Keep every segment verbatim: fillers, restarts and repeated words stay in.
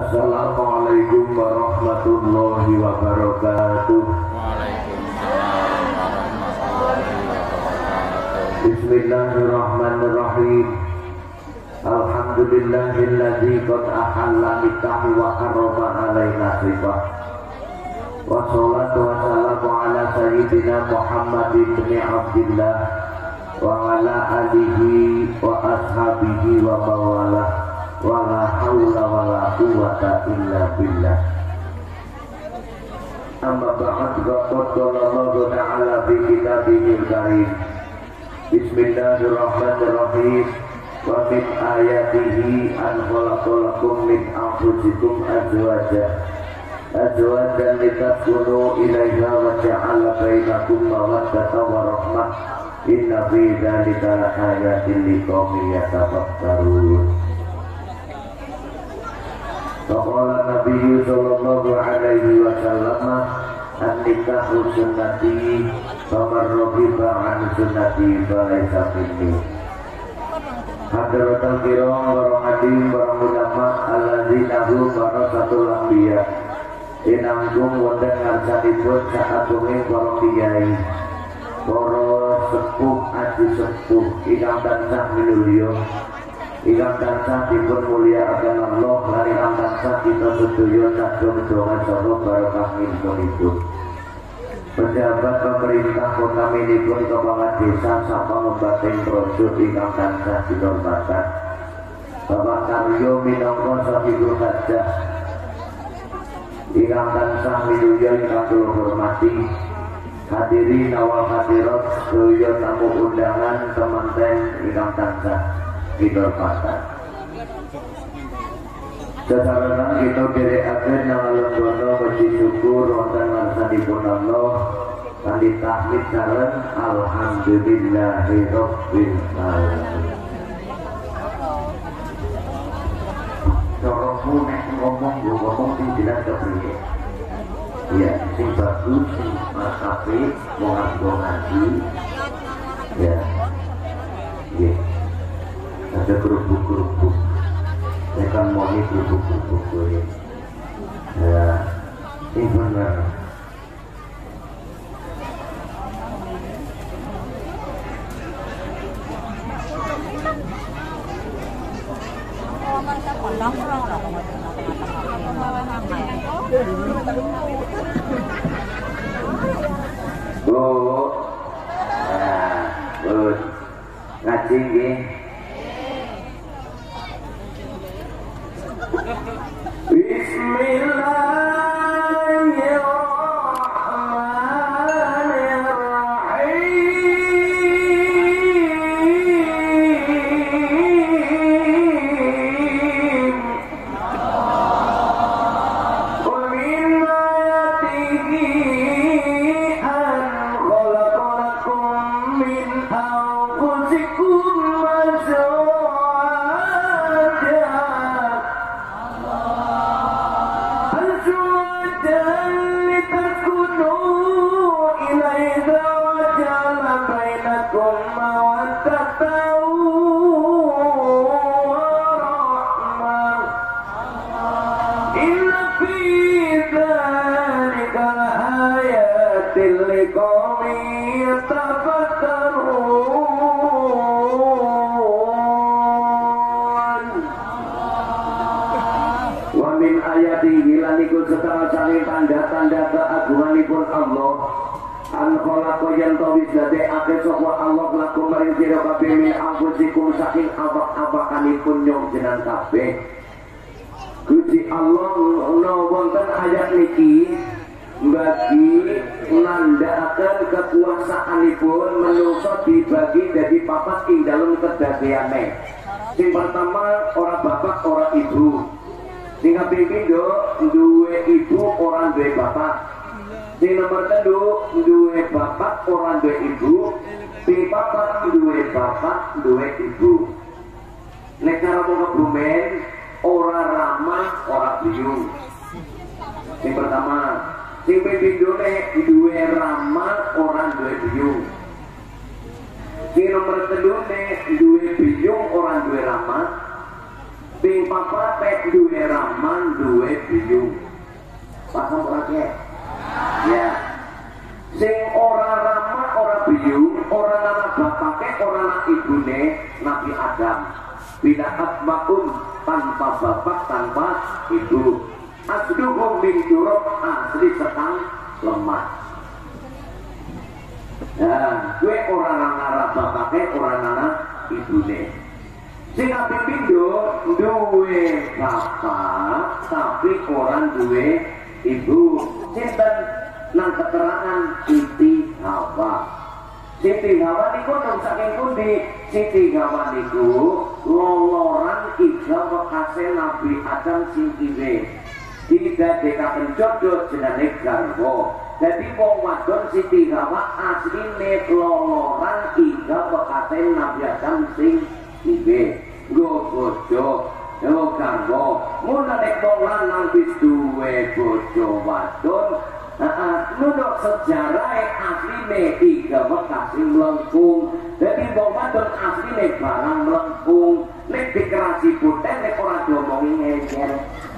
Assalamualaikum warahmatullahi wabarakatuh. Waalaikumsalam warahmatullahi wabarakatuh. Bismillahirrahmanirrahim. Alhamdulillahilladzi qad ahalla nikah wa harrama alaina sifah. Wassalatu wassalamu ala sayyidina Muhammad ibn Abdillah wa ala alihi wa ashabihi wa mawalah. Wala haula wala quwwata illa billah. Amma ba'd, qad qala Allahu ta'ala fi kitabihil karim. Bismillahirrahmanirrahim. Wa min ayatihi an khalaqalakum min anfusikum azwajan azwajan litaskunu ilaiha wa ja'ala bainakum mawaddatan wa rahmah. Inna fi dzalika laayatin liqaumin yatafakkarun. Faqala Nabi sallallahu alaihi wasallam, an-nikahu sunnati faman raghiba an sunnati falaysa minni. Hadratul kiram warang adim warang ulama alladzina hum warasatul anbiya. Inanggung wonten ngarsanipun saatune para kiai, para sepuh aji sepuh ingkang tansah minulya, ingkang tansah dipun mulyakaken Allah lan ingkang tansah kita sedaya saged donga saha barokah minipun. Pejabat pemerintah kota minipun kepala desa sapa ngebating projo ingkang tansah dihormatan. Bapak Karyo minangka sahibul hajah ingkang tansah minulya ingkang kula hormati. Hadirin awal hadirat sedaya tamu undangan temanten ingkang tansah dihormatan. Sesarengan kita dherekaken nama lembono puji syukur wonten ngarsanipun Allah kanthi tahmid sareng alhamdulillahirabbil alamin. Caramu nek ngomong go ngomong sing jelas kepriye? Ya, sing bagus, sing apik, wong nganggo ngaji. Ya. Nggih. Ada kerupuk-kerupuk, saya kan mau ini kerupuk-kerupuk ya. Ya, ini benar. Bu, nah, bu, ngaji nggih. Tanda-tanda keagunganipun Allah an khalaqa yen tawis dadi akeh sapa Allah lakum maring sira kabeh min anfusikum saking awak-awakanipun nyong jenengan kabeh. Gusti Allah ana wonten ayat niki bagi nandhakaken kekuasaanipun manungsa dibagi dadi papat ing dalem kedadeane. Sing pertama ora bapak ora ibu. Sing kaping pindho duwe ibu ora duwe bapak. Sing nomor telu duwe bapak ora duwe ibu. Sing papat duwe bapak duwe ibu. Nek cara kebumen ora ramah ora biyung. Sing pertama, sing pindho nek duwe ramah ora duwe biyung. Sing nomor telu nek duwe biyung ora duwe ramah. Sing papat duwe raman duwe biyung. Paham ora kek? Ya. Sing ora rama ora biyung, ora anak bapake, ora anak ibune Nabi Adam. Bila asmaun tanpa bapak tanpa ibu. Asduhum min turab asli sekang lemah. Nah, gue orang anak bapake, orang anak ibune. Sing ape pindho duwe bapak tapi orang duwe ibu. Sinten nang keterangan Siti Hawa. Siti Hawa niku nang saking pundi? Siti Hawa niku loloran iga bekase Nabi Adam sing kiwe. Didadekaken jodoh jenenge garwa. Jadi wong wadon Siti Hawa asline loloran iga bekase Nabi Adam sing kiwe. Nggo bojo yo garwa. Mun nek wong lanang wis duwe bojo wadon, heeh, nunuk sejarah asline iga bekase melengkung. Jadi wong wadon asline barang melengkung. Nek dikerasi putih nek ora diomongi ngejel.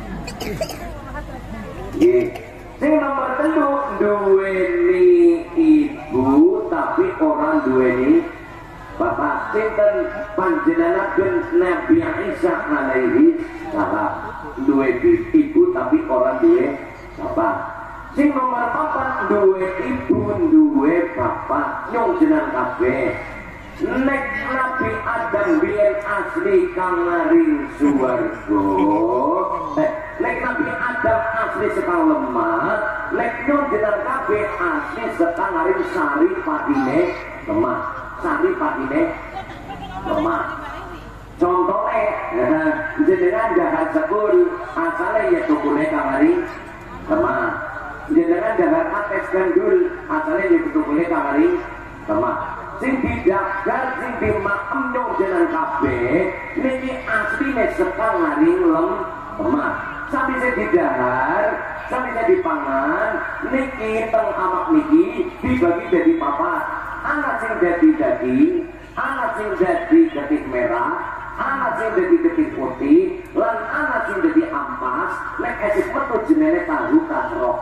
Nggih. Sing nomor telu duweni ibu tapi orang duweni bapak. Sinten panjenengan Nabi Isa alaihi salam duwe ibu tapi orang duwe bapak. Sing nomor papat duwe ibu duwe bapak nyong jeneng kabeh. Nek Nabi Adam biyen asli kang ngaring swarga. Eh, nek Nabi Adam asli sekang lemah, nek nyong jeneng kabeh asli sekang ngaring sari patine lemah. Sari patine lemah. Contohnya, nah, jenengan jahat sekul asalnya ya tukune kang ngaring lemah. Jenengan jahat ates gandul asalnya ya tukune kang ngaring lemah. Sing didagar sing dimakem nyong jeneng kabeh niki asline sekang ngaring lemah. Sampai saya didahar, sampai saya dipangan, niki teng amak niki dibagi jadi papat. Anak sing dadi daging, anak sing dadi ketik merah, anak sing dadi ketik putih, lan anak sing dadi ampas. Nek esuk metu jenenge tahu kasrok.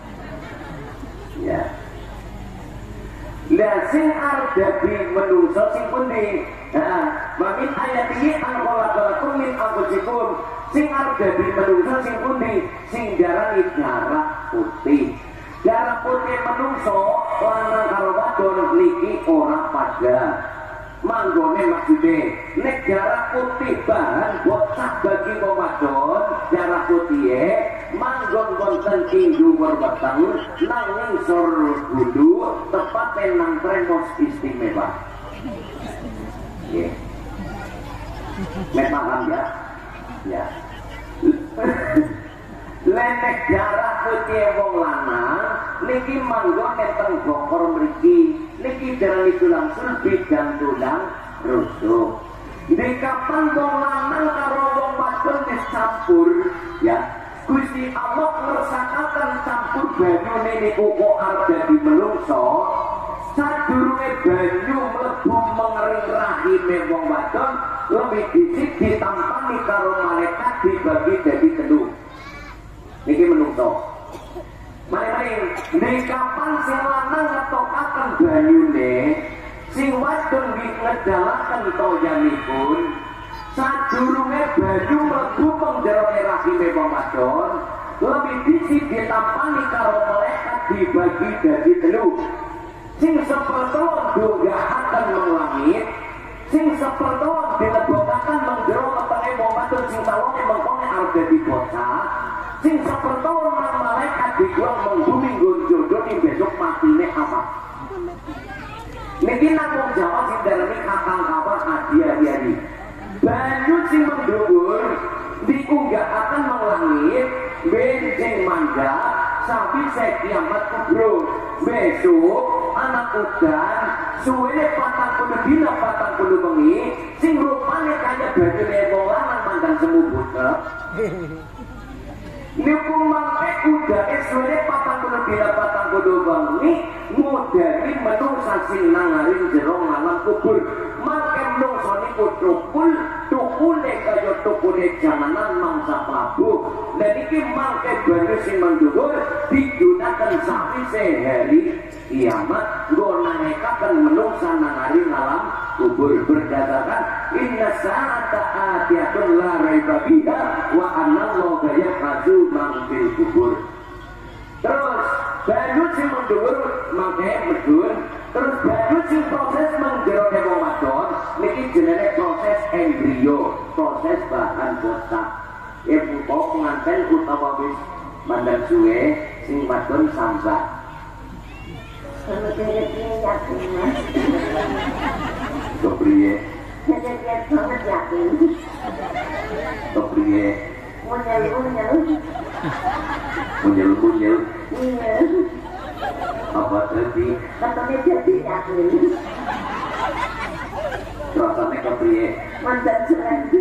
Ya. Lah sing arep dadi menungso sing pundi? Heeh, mamin ayat iki angkola kalakum min anfusikum. Sing arep dadi menungso sing pundi? Sing darani darah putih. Darah putih menungso lanang karo wadon niki ora pada. Manggone maksude nek darah putih bahan bocah bagi wong wadon, darah putih manggon wonten ing dhuwur weteng nang ngisor gudu tepate nang Tremos Istimewa. Nggih. Nek paham ya? Ya. Lenek darah putih wong lanang niki manggon teng bokor mriki. Niki darani tulang sulbi dan tulang rusuk. Di kapan wong lanang karo wong wadon dicampur, ya. Gusti Allah ngersakaken campur banyune niku kok arep dadi menungso. Sadurunge banyu mlebu mengering rahime wong wadon, lebih dhisik ditampani karo malaikat dibagi dadi telu. Niki menungso. Mari-mari, di kapan sing lanang ngetokaken banyune, sing wadon ngedalaken toyanipun, sadurunge banyu mlebu penjerone rahime wong wadon, lebih dhisik ditampani karo malaikat dibagi dadi telu. Sing sepertoon dongaaken meng langit, sing sepertoon dilebokaken meng jero wetenge wong wadon sing tawone mengkone arep dadi bocah. Sing sepertoon nang malaikat dibuang menggumi gonjodo ning besok matine apa? Niki namung Jawa sing darani kakang kawan hadiah-hadiah. Banyu sing mendhuwur diunggahaken meng langit, benjing mandap sapi saya kiamat kubro. Besok anak udan suwene patang puluh dina patang puluh bengi sing rupane kaya banyune wong lanang mandan semu butek. Niku mangke udane suwene patang puluh dina patang puluh bengi modali menungsa sing nangaring jero ngalam kubur. Mangke menungsa niku tukul tukule kaya tukune jamanan mangsa Prabu. Dan iki mangke banyu sing mendhuwur digunakan sawise hari kiamat nggo nangekaken menungsa nang hari ngalam kubur berdasarkan inna sa'ata atiyatun la raiba fiha wa anna allaha yaqadu man fil kubur. Terus banyu sing mendhuwur mangke medhun. Terus banyu sing proses menggerone wong wadon niki jenenge proses embrio, proses bahan botak. Ya buka pengantin utawa wis mandang suwe sing wadon sambak. Kemudian yakin mas. Kepriye? Kemudian sangat yakin. Kepriye? Munyel munyel. Munyel munyel. Iya. Apa tadi? Katanya jadi yakin. Rasanya kepriye? Mandan selanjut.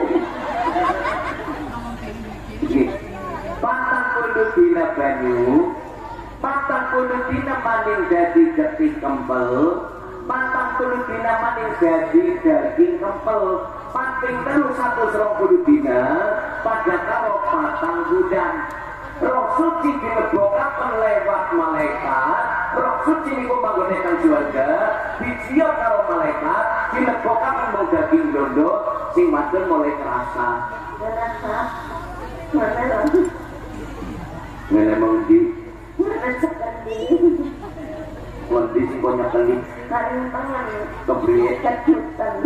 Patang puluh dina banyu, patang puluh dina maning dadi getih kempel, patang puluh dina maning dadi daging kempel, pating terus satu serong puluh dina pada karo patang bulan. Roh suci dilebokaken lewat malaikat, roh suci niku panggone kang swarga, dijiya karo malaikat, dilebokaken mung daging dondo sing wadon mulai kerasa. Berasa. Mana lagi? Ngene mong di Mana sekali? Nanti sing kok nyekeli Karing tangan. kepriye Kejutan.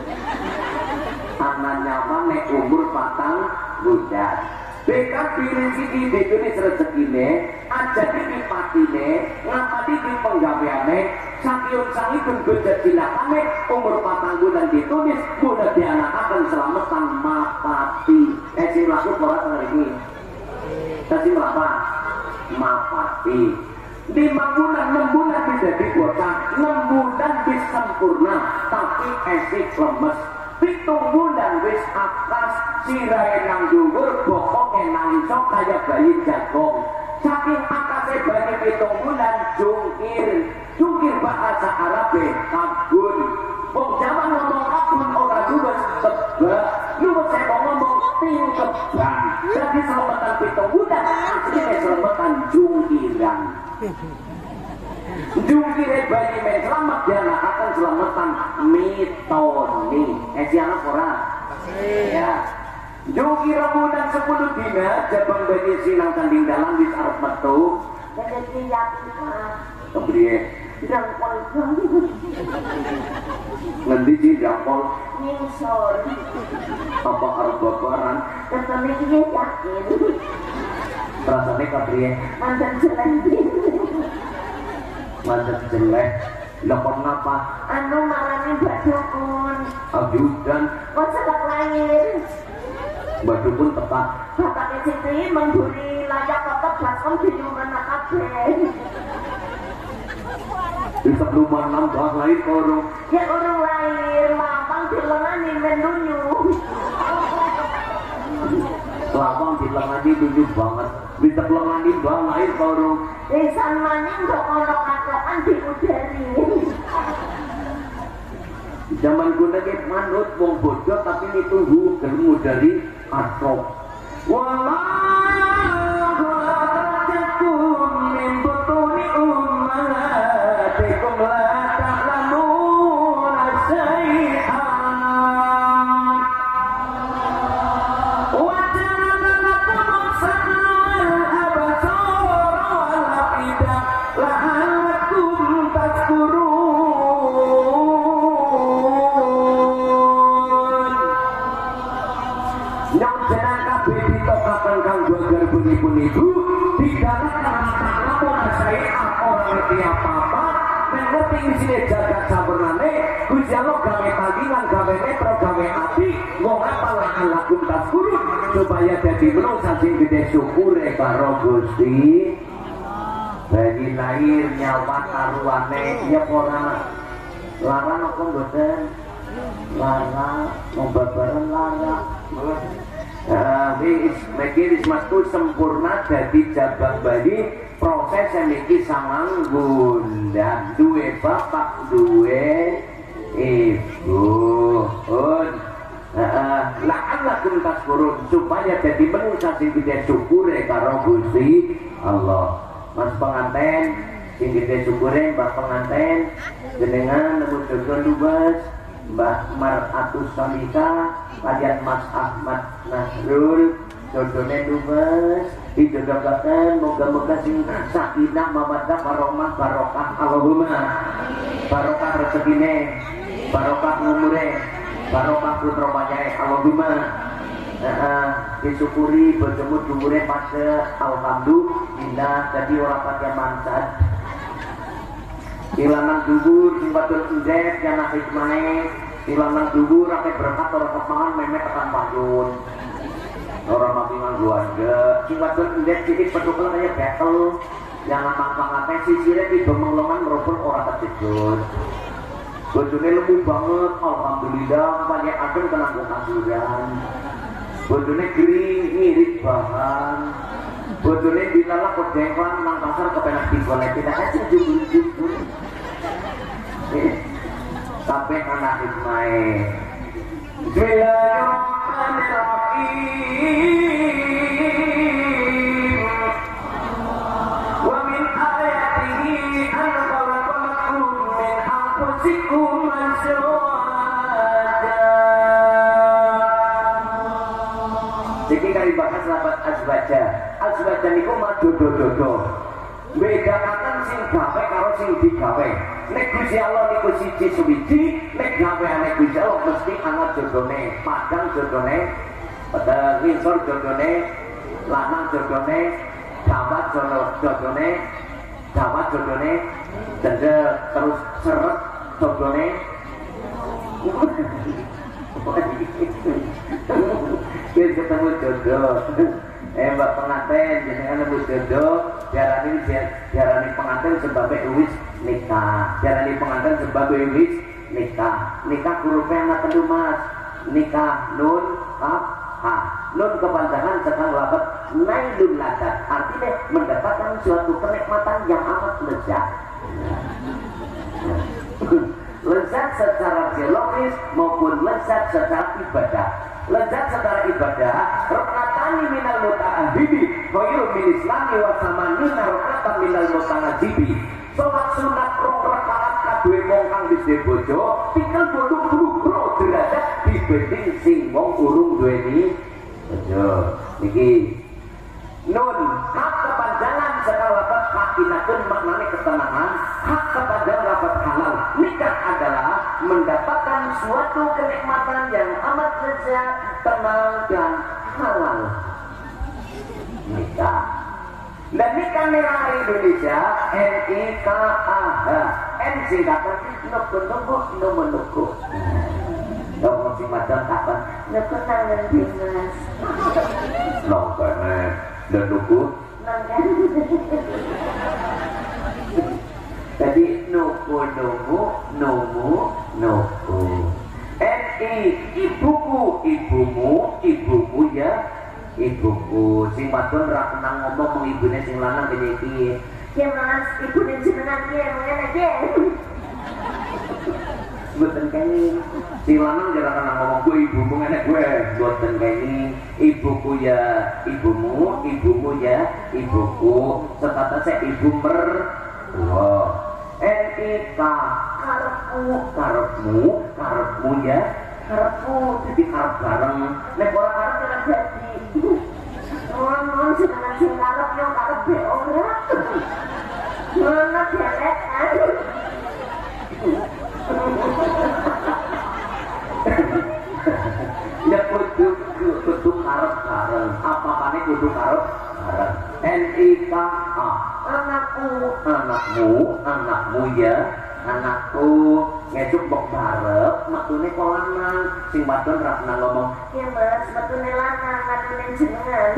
anak nyaman nek umur patang bulan. Beka pilih siki dekune rezekine, ajane iki patine, ngapati iki penggaweane, sakiun sangi bentuk jadilakane umur patang bulan ditulis mudah dianakaken selamatan mapati. Eh sing laku ora tenan iki. Tadi apa? Mapati. Lima bulan, enam bulan bisa dibocah, enam bulan bisa sempurna, tapi esik lemes. Pitung bulan wis atas, sirahe nang dhuwur, bokonge nang isok kaya bayi jagung. Saking akase bayi pitung bulan jungkir, jungkir bahasa Arabe kabun. Wong Jawa ngomong kabun ora luwes tebak, luwes e ngomong tingkebang. Jadi selamatan pitung bulan, asline selamatan jungkiran. Jungkire bayi men selamat dianakaken selamatan mitoni. Eh siapa ora? Ya. Jungkir bulan sepuluh dina jabang bayi sinang tanding dalam wis arep metu. Jadi yakin mas. Kepriye? Jangkol. Ngendi sih jangkol? Nyingsor. Apa arep babaran? Katanya dia yakin. Rasane kepriye? Mandan selanjut. Macet jelek. Lekon ngapa? Anu marani Mbak Dukun. Ajudan. Kok sedang lahir. Mbak Dukun tepat. Bapaknya Siti memburi layak kotak baskom di rumah kabeh. Di sebelum nambah lahir korong. Ya orang lahir, mamang dilengani mendunyu. Lawang dilengani tunjuk banget. Bisa dilengani bang lahir korong. Lisan maning kok ono katokan di udari. Zaman guna ke manut wong bodoh tapi ditunggu gelemu dari atrok. Wallahu akhrajakum min butuni ummahatikum la ta'lamuna syai'an wa ja'ala lakum as-sam'a wal absara wal afida la'allakum tashkurun. Yang jenang kabeh ditokaken kanggo garbunipun ibu didarat karena ora saya ora ngerti apa-apa nek ngerti isine jagat sampurnane Gusti Allah gawe tanggingan gawe netra gawe ati wong apa lan lakum taskurun supaya dadi menungsa sing gede syukure karo Gusti. Bagi lahir nyawa karuane ya ora larang apa mboten? Lara, membabaran lara. Tapi mekiris masku sempurna jadi jabang bayi proses yang iki sangang bunda duwe bapak duwe ibu. Un Heeh, la'allakum tashkurun supaya jadi manusia sing gede syukure karo Gusti Allah. Mas penganten sing gede syukure Mbak penganten jenengan nemu jodoh lubas Mbak Maratus Salika kalian Mas Ahmad Nasrul jodohnya lubas dijodohkan moga-moga sing sakinah mawaddah warahmah barokah Allahumma barokah rezekine barokah umure barokah putra panjang Allahumma. Heeh, disyukuri bojomu dhuwure pada alhamdulillah jadi orang pada mansat ilanan dhuwur sing wadon endek jana hikmahe ilanan dhuwur akeh berkat ora kepangan memet tekan payun ora mati nganggo aja sing wadon endek sithik petukel kaya betel yang lamang-lamang sisire di bemenglongan merupun ora kejedot bojone lemu banget alhamdulillah paling adem kena kasuran bojone gering ngirit bahan bojone dilala kodengklan nang pasar kepenak digolek tidak aja jubul-jubul sampai anak hikmahe Bismillahirrahmanirrahim wa min ayatihi an khalaqakum min anfusikum azwaja. Jadi kali bahas sahabat azwaja azwaja niku mah dodo-dodo bedakan sing gawe karo sing digawe. Nek Gusti Allah niku siji suwiji, nek gaweane Gusti Allah mesti ana jodone, padang jodone, pada ngisor jodone, lanang jodone, dawat jodone, dawat jodone, dende terus seret jodone. Kita ketemu jodoh. Eh Mbak pengantin jenengan nemu jodoh diarani diarani pengantin sebabnya wis nikah diarani pengantin sebabnya wis nikah nikah hurufnya anak telu mas nikah nun kaf ha nun kepanjangan sekarang labat nailun ladat artinya mendapatkan suatu kenikmatan yang amat lezat lezat secara biologis maupun lezat secara ibadah. Lezat secara ibadah rokatani minal muta'ahibi khairu min islami wa samanina rokatan minal muta'ahibi sholat sunat rong rakaat kadue wong kang wis duwe bojo pikel bodho bro derajat dibanding sing wong urung duweni bojo niki nun hak kepanjangan sekali lapat hakinakeun maknane ketenangan hak kepanjangan lapat halal nikah adalah mendapatkan suatu kenikmatan yang amat lezat tenang dan halal nikah dan nikah merah Indonesia N I K A H N singkatan nuku-nuku nuku-nuku dong masing macam kapan nuku nangan dinas nongkane dan nuku nangan jadi nuku nuku numu nuku N I ibuku ibumu ibumu ya ibuku sing wadon ra kenang ngomong mung ibune sing lanang kene iki ya mas ibune jenengan ki ngene aja mboten kene sing lanang jare kenang ngomong ku ibumu ngene gue mboten kene ibuku ya ibumu ibumu ya ibuku setata saya ibu mertua N I K karepku karepmu karepmu ya karepku jadi karep bareng nek ora karep ora jadi ngomong jenengan sing karep yo karep be ora ngono jelek aduh ya kudu kudu karep bareng apa-apane kudu karep bareng N I K A anakku anakmu anakmu ya anakku ngecuk bok barep matune kok lanang sing wadon ra kenal ngomong ya mas matune lanang matune jenengan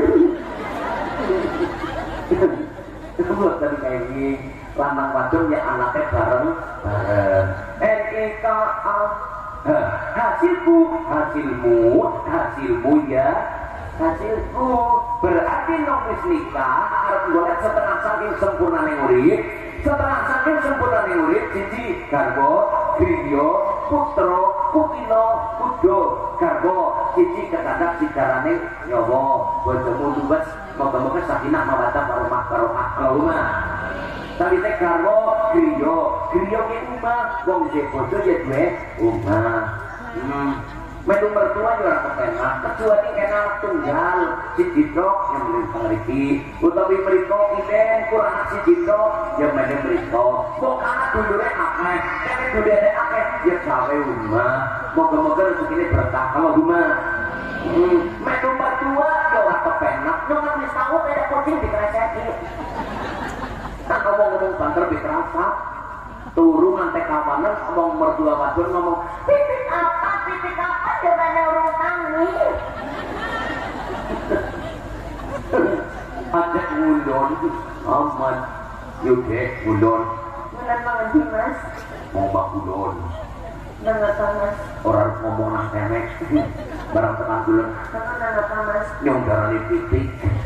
mboten kae iki lanang wadon ya anake bareng bareng N I K A hasilku hasilmu hasilmu ya hasilku berarti nopis nikah arep golek setengah saking sempurnane urip setengah saking sempurnane urip siji garwa griya putra kukino kudo garbo siji kedadak sigarane nyawa bojomu tugas moga-moga sakinah mawaddah warahmah barokah Allahumma tapi teh garbo griya griya ki umah wong sing bojo ya duwe umah hmm metu mertua yo ora kepenak kecuali kena tunggal siji tok yang mriko mriki utawi mriko iden kurang siji tok yang mene mriko kok anak dulure akeh kene dulure akeh ya gawe umah moga-moga rezekine berkah Allahumma hmm metu mertua yo ora kepenak nyong wis tau ada kucing dikreseki tak ngomong-ngomong banter dikerasa turu ngantek kawanan ngomong mertua wadon ngomong titik apa titik apa jawabannya orang tangi ada ngundon aman yaudah ngundon ngundon mangan mas mau bak ngundon nangata mas orang ngomong nang kemek barang tekan dulu nangata mas nyong darah di titik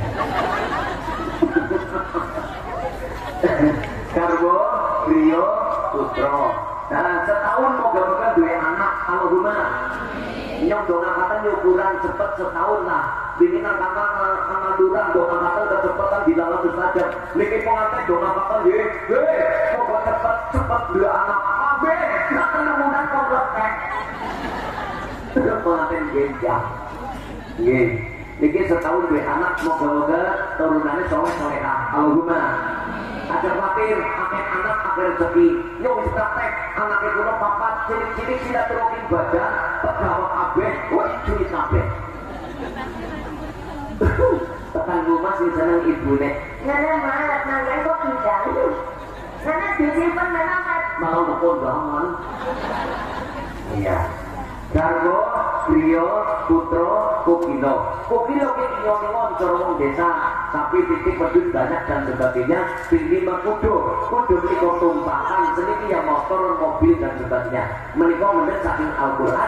karbo Rio Putro nah setahun moga-moga dua anak Allahumma nyong dong angkatan ukuran cepet setahun lah bikin angkatan anak durang dong angkatan kecepatan di dalam saja bikin pengantin dong angkatan ye ye moga cepet cepet dua anak abe nak kenemunan komplek pengantin genjang ye bikin setahun dua anak moga-moga turunannya soleh-soleh Allahumma agar khawatir akan anak agar rezeki yang wis praktek anaknya kuno papat cilik-cilik tidak turunin badan pegawai kabeh wah cuy kabeh tekan rumah sih seneng ibune nana malah nangis kok tidak nana disimpan nana mau nukul bangun iya Garbo, Rio, Putro, Kukino Kukino ini nyong-nyong corong desa tapi titik pedus banyak dan sebagainya tinggi mengkudo kudo menikah tumpahan sedikit yang motor, mobil dan sebagainya menikah mendet saking Al-Quran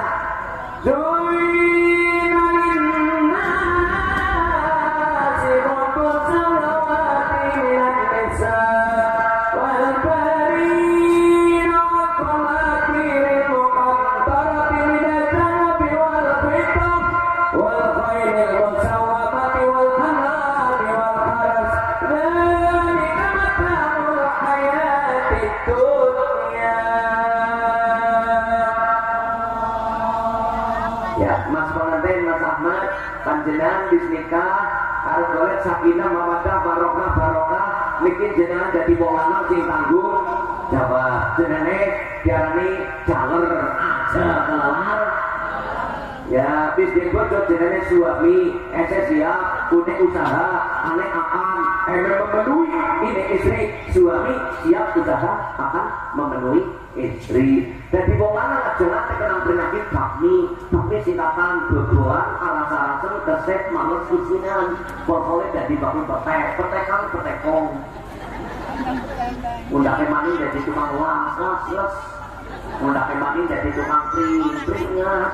panjenengan bisnikah harus golek sakinah mawaddah barokah barokah bikin jenengan jadi wong lanang sing tanggung jawab jenenge diarani jaler aja kelar ya bis dibojo jenenge suami ese siap punya usaha aneh akan emang memenuhi ini istri suami siap usaha akan memenuhi istri jadi wong lanang aja nate kenang penyakit bakmi bakmi singkatan boboan alas-alasan kesep males kusinan pokoknya jadi bakmi petek petekan petekong undake maning jadi tukang las las las undake maning jadi tukang pring pringas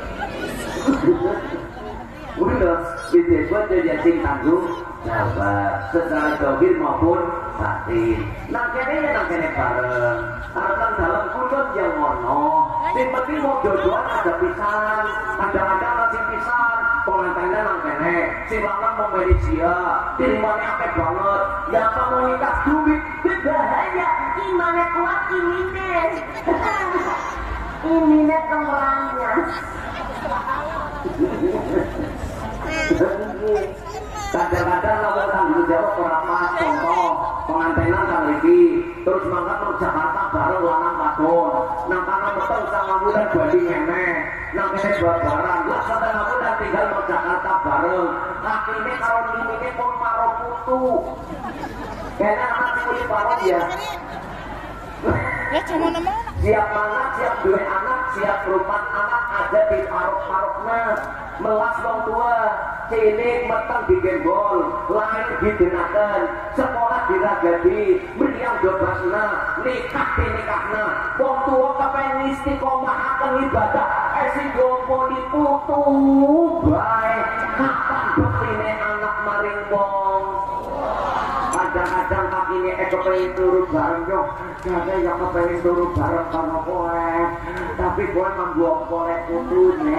udah itu buat jadi sing tanggung jawab secara dohir maupun batin nah kene nah kene bareng akan dalam kulon yang ngono yang penting mau jodohan ada pisan ada-ada nasi pisan pengantinnya nang kene si lanang mau Malaysia dirimannya akeh banget ya apa mau nikah duit bahaya gimana kuat ini deh ini deh kemurangnya kadang-kadang kalau tanggung jawab berapa contoh pengantinan kali ini terus mangkat ke Jakarta bareng lanang katon nang tanah meteng sama bulan badi ngene nang kene barang lah setengah bulan tinggal ke Jakarta bareng kaki ini kalau ini pun paro putu kena anak kulit bareng ya siap mangat, siap dua anak, siap berupat anak ada di parok-paroknya melas wong tua cilik meteng di gembol lahir didenakan sekolah diragadi meriang dobasna nikah dinikahna wong tua kepengen istiqomah akan ibadah esi gopoli putu baik kapan bektine anak maring wong pada kadang-kadang kakine eh kepengen turu bareng yo kadang ya kepengen turu bareng karo kowe tapi kowe mambu kolek putune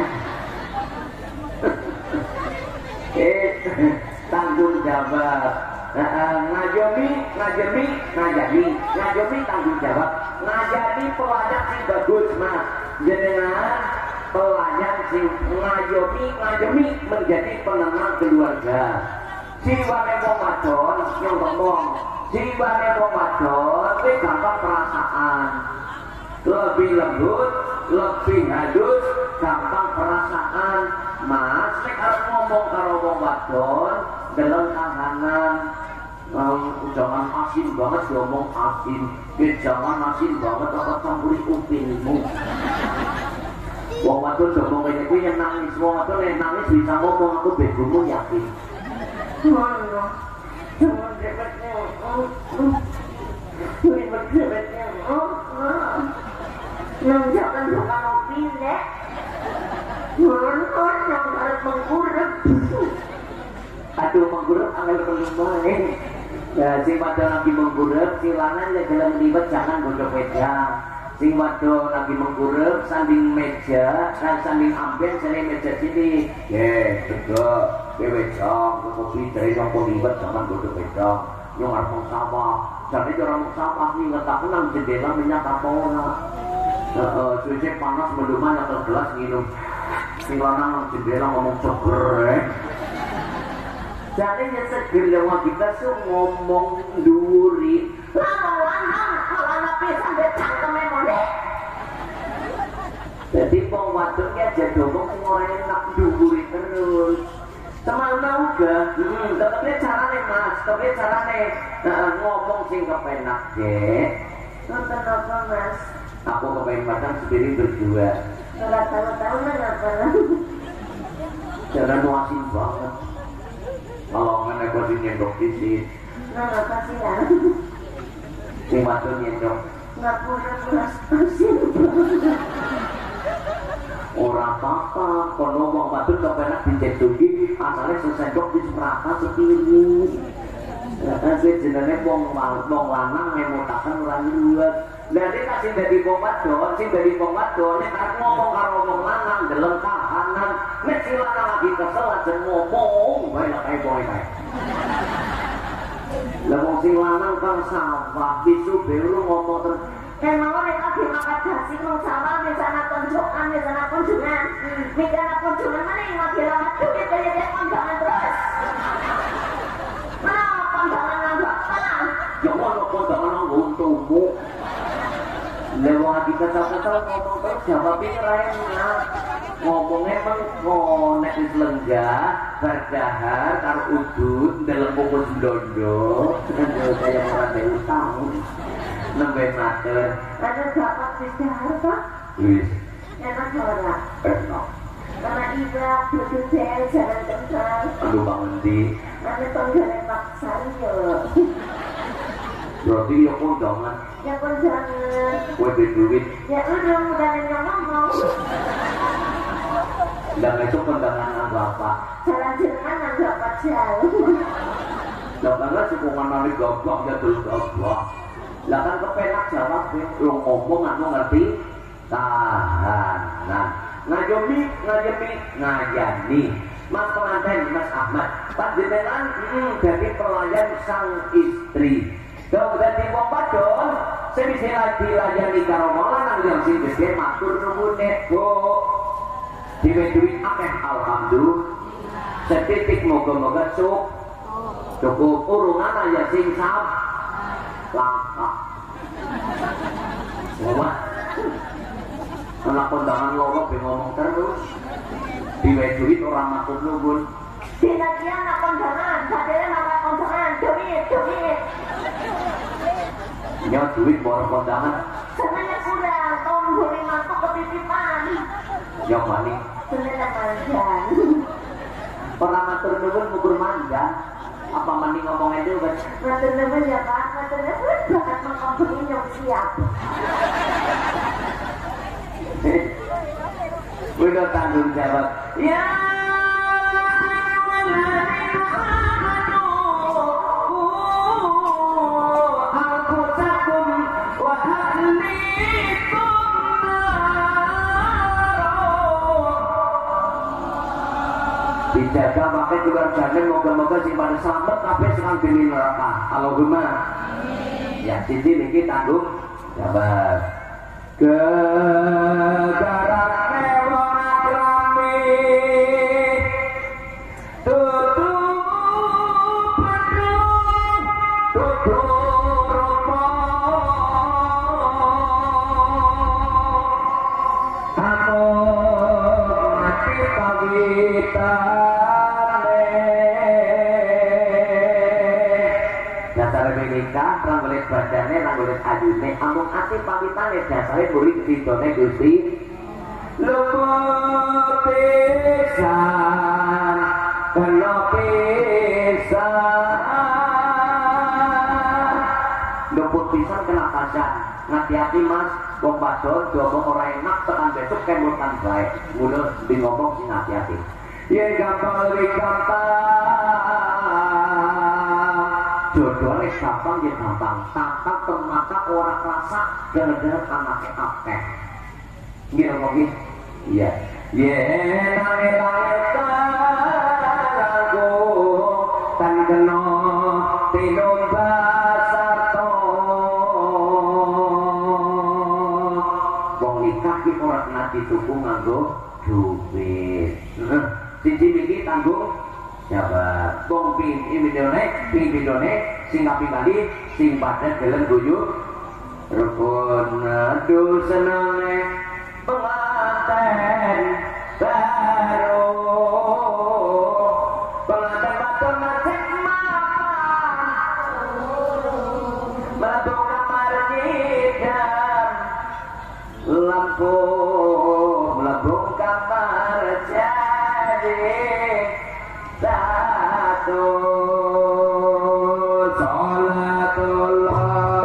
eh tanggung jawab ngajomi ngajomi ngajani ngajomi tanggung jawab ngajani pelajar sing bagus mas jenengan pelajar sing ngajomi ngajomi menjadi penenang keluarga jiwane wong wadon yang ngomong jiwane wong wadon kuwi gampang perasaan lebih lembut lebih halus gampang perasaan mas nek arep ngomong karo wong wadon dalam kahanan um, jangan asin banget ngomong asin jangan asin banget apa campuri upilmu wong wadon ngomong kaya kuwi yang nangis wong wadon yang nangis bisa ngomong aku begomu yakin mana jangan debetnya oh ribet debetnya oh nang jangan suka ngopi deh nonton nang harus mengkurep aduh mengkurep angel kelima ya sing wadon lagi mengkurep silangan ya dalam ribet jangan bodoh pedang sing wadon lagi mengkurep sanding meja dan sanding amben sanding meja sini ye tegak bewecang kopi dari yang ribet jangan bodoh pedang yang harus sama jadi orang sama nih letakkan nang jendela minyak kapora cuci panas menduman atau gelas minum sing lanang nang jendela ngomong seger jadi ya seger lewat kita su ngomong duri lanang-lanang kalau napi sampai cangkeme modek jadi wong wadonnya jadi ngomong sing ora enak duri terus teman mau gak? Hmm, tapi carane mas, tapi carane nah, ngomong sing kepenak deh nonton apa mas? Aku kepengen makan sendiri berdua nggak tahu-tahu kenapa jangan nuasin banget kalau nggak aku di nyendok di sini nggak apa sih ya sing wadon nyendok nggak pura-pura asin orang apa-apa kalau wong wadon kepenak diceduki asalnya sesendok di semerata sekini karena saya jenenge wong wong lanang ngemutakan orang luar jadi kasih dari wong wadon sing dari wong wadon nek arep ngomong karo wong lanang deleng kahanan nek si lanang lagi kesel aja ngomong wae lek ae boy kae lah wong sing lanang kan sawah bisu beru ngomong terus emang nek lagi makan dasi nang sawah di sana konjokan di sana kunjungan di sana kunjungan mana yang lagi lewat tuh dia dia kondangan terus mana kondangan nang apa jangan lo kondangan nang untukmu lewat kita tahu-tahu ngomong terus jawabnya lainnya ngomongnya emang ngonek di selenggah berdahar karo udut dalam pokok sendondo dengan kayak orang dari utang nambah mater ada dapat sejarah pak? Wis enak ora? Enak karena iba duduk saya jalan kencang aduh bang Endi ada tonggalan paksa yuk berarti ya kondangan ya kondangan wajib duit ya udah udah ngomong dan itu kondangan nang apa? Jalan-jalan nang apa jauh lah karena sukungan nari goblok ya terus goblok lah kan kepenak jawab lo ngomong aku ngerti tahanan ngajomi ngajomi ngajani mas pengantin mas Ahmad panjenengan hmm, dari pelayan sang istri kemudian di wong wadon sebisa dilayani karo lanang yang sing gede matur nuwun nek Bu diwe duit akeh alhamdulillah setitik moga-moga cuk cukup urungan ya sing sap langkah semua anak kondangan loro be ngomong terus diwe duit orang matur nuwun dina dia anak kondangan sadere anak kondangan duit duit ya duit bawa kondangan sebenarnya kurang tom buri mantuk ketitipan ya balik sebenarnya manjan orang matur nuwun mukur manjan apa mending ngomong itu kan matur nuwun ya pak matur nuwun bakat mengkompeni yang siap udah tanggung jawab ya kabeh keluargane moga-moga sing pada selamat kabeh sing dene neraka. Allahumma. Ya siji niki tanggung jawab. Gegarane wong akrami ranggulit badane, ranggulit adune, amung ati pamintane dasare murid ditone Gusti luput pisan kena pisan luput pisan kena kasan hati-hati mas wong padon jowo ora enak tekan besok kemutan baik mulut di ngomong sing hati-hati yen gampang jodohnya gampang ya gampang tata temata orang rasa gara-gara anaknya akeh gini ngomongin iya iya langit-langit aku tan kena tinum basarto wong nikah ki ora kena dituku nganggo duit siji niki tanggung jawab wong pin videone pin videone sing kapingali sing padet gelem guyu rukun adu senenge penganten baru penganten baton masih mapan mlebu kamar nyidam lampu mlebu kamar jadi satu sholatullah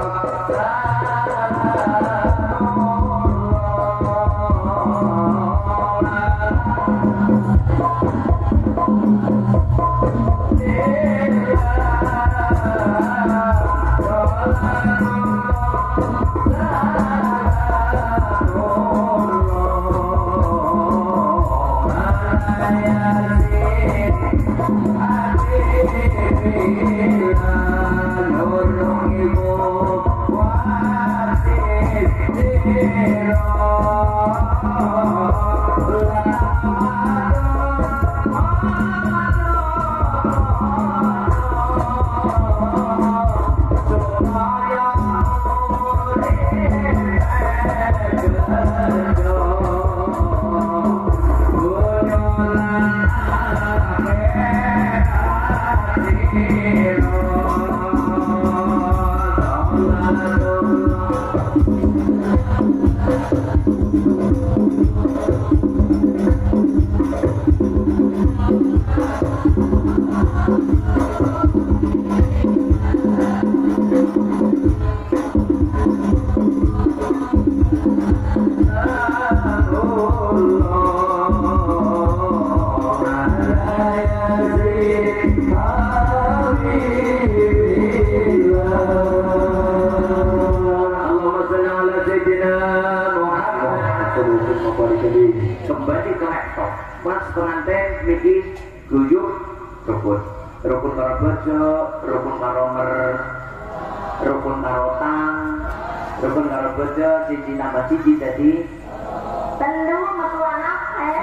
kembali ke laptop pas pengantin niki guyub rukun rukun karo bojo rukun karo mer rukun karo tang rukun karo bojo siji tambah siji dadi telu metu anak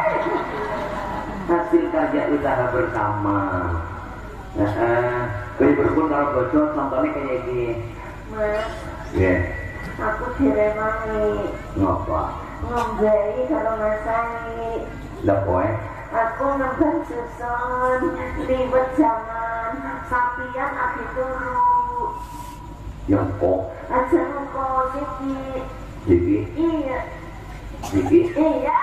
hasil kerja usaha bersama nah eh kaya berhubung karo bojo contohnya kayak gini mas ya aku diremangi ngapa ngombai kalau masai lah kowe aku ngemban susun ribet zaman sapian aki turu yang kok aja nguko siki jadi iya jadi iya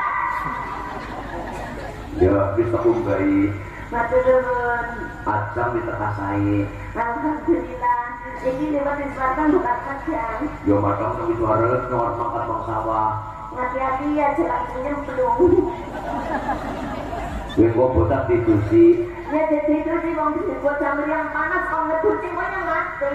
ya bisa kumbai matur nuwun acam diterkasai alhamdulillah ini lewat disempatan bukan kacang ya matang tapi suara nyawar mangkat bang sawah hati-hati ya jelas nyemplung gue kok botak didusi ya jadi itu sih mau disebut jamur yang panas kalau ngedusi pokoknya mati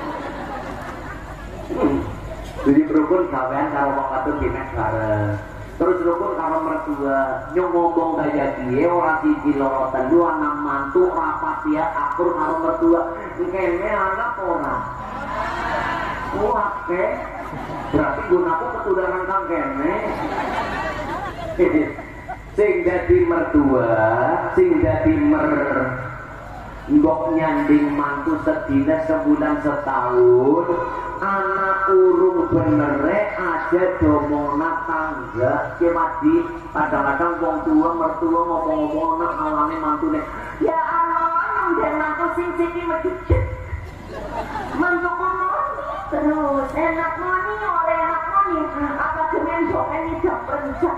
jadi berhubung kawan kalau mau ngatur dinas bareng Terus rukun karo mertua, nyong ngomong kaya dia orang siji loro telu anak mantu rapat ya akur karo mertua. Kene anak orang. Oke, berarti gunaku keturunan kang kene. Sing dadi mertua, sing dadi mer mbok nyanding mantu sedina sebulan setahun, anak urung benere aja domona tangga kemadi. Kadang-kadang wong tua mertua ngomong-ngomong nak alane mantune, ya Allah dan mantu sing siki medhit mantu kono terus enak moni oleh enak moni apa kemen kok ini jam pencak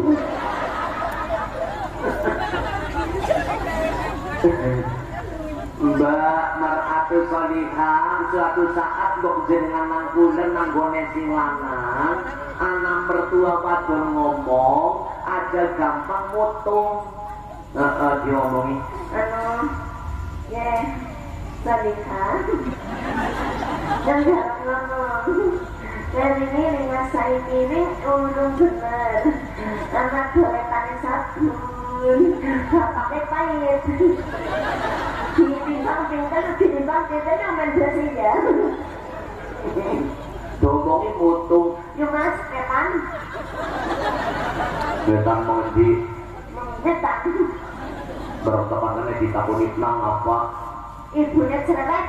Mbak Mar'atu Solihah suatu saat mbok jenengan nang kulen nang gone sing lanang anak mertua padha ngomong aja gampang mutung. Heeh diomongi anu ye Solihah dan harap ngomong dan ini lima saya ini urung bener anak golekannya sabun bapaknya pahit ditimbang pintar ditimbang pintar yang main bersih ya domongin mutung yuk mas ketan ketan mengendi ketan bertemanannya ditakuni nang apa ibunya cerewet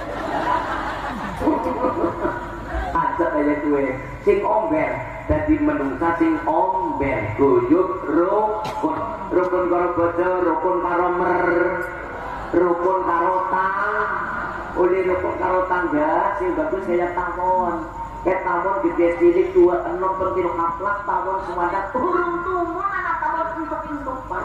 aja kayak gue sing omber dadi menungsa sing omber guyub rukun rukun karo bojo rukun karo mer rukun karo tang oleh rukun karo tangga sing bagus kayak tawon kayak tawon gede cilik dua enam berkilo kaplak tawon semuanya turun tumun anak tawon untuk-untukan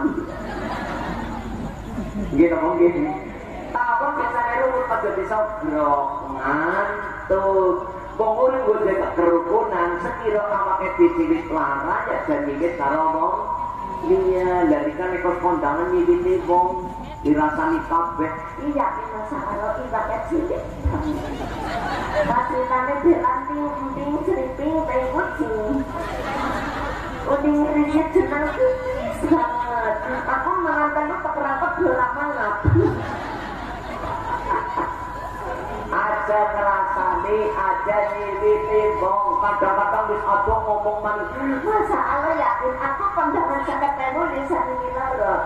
gitu kok gini tawon biasanya rukun pada bisa grok ngantuk pokoknya gue jaga kerukunan sekira awake dicilik lara ya dan nyikit karo wong iya dari kan ikut kondangan nyikiti wong dirasani kabeh iya ini masalah ibadah cilik fasilitasnya belanting uding seriping teh kucing uding rigid jenang banget aku mengantar lu pekerangkut gelap mangap aja ngerasani, aja nyiliti bong kadang-kadang wis aduh ngomong man masa Allah yakin aku kondangan sangat temu di sana gila loh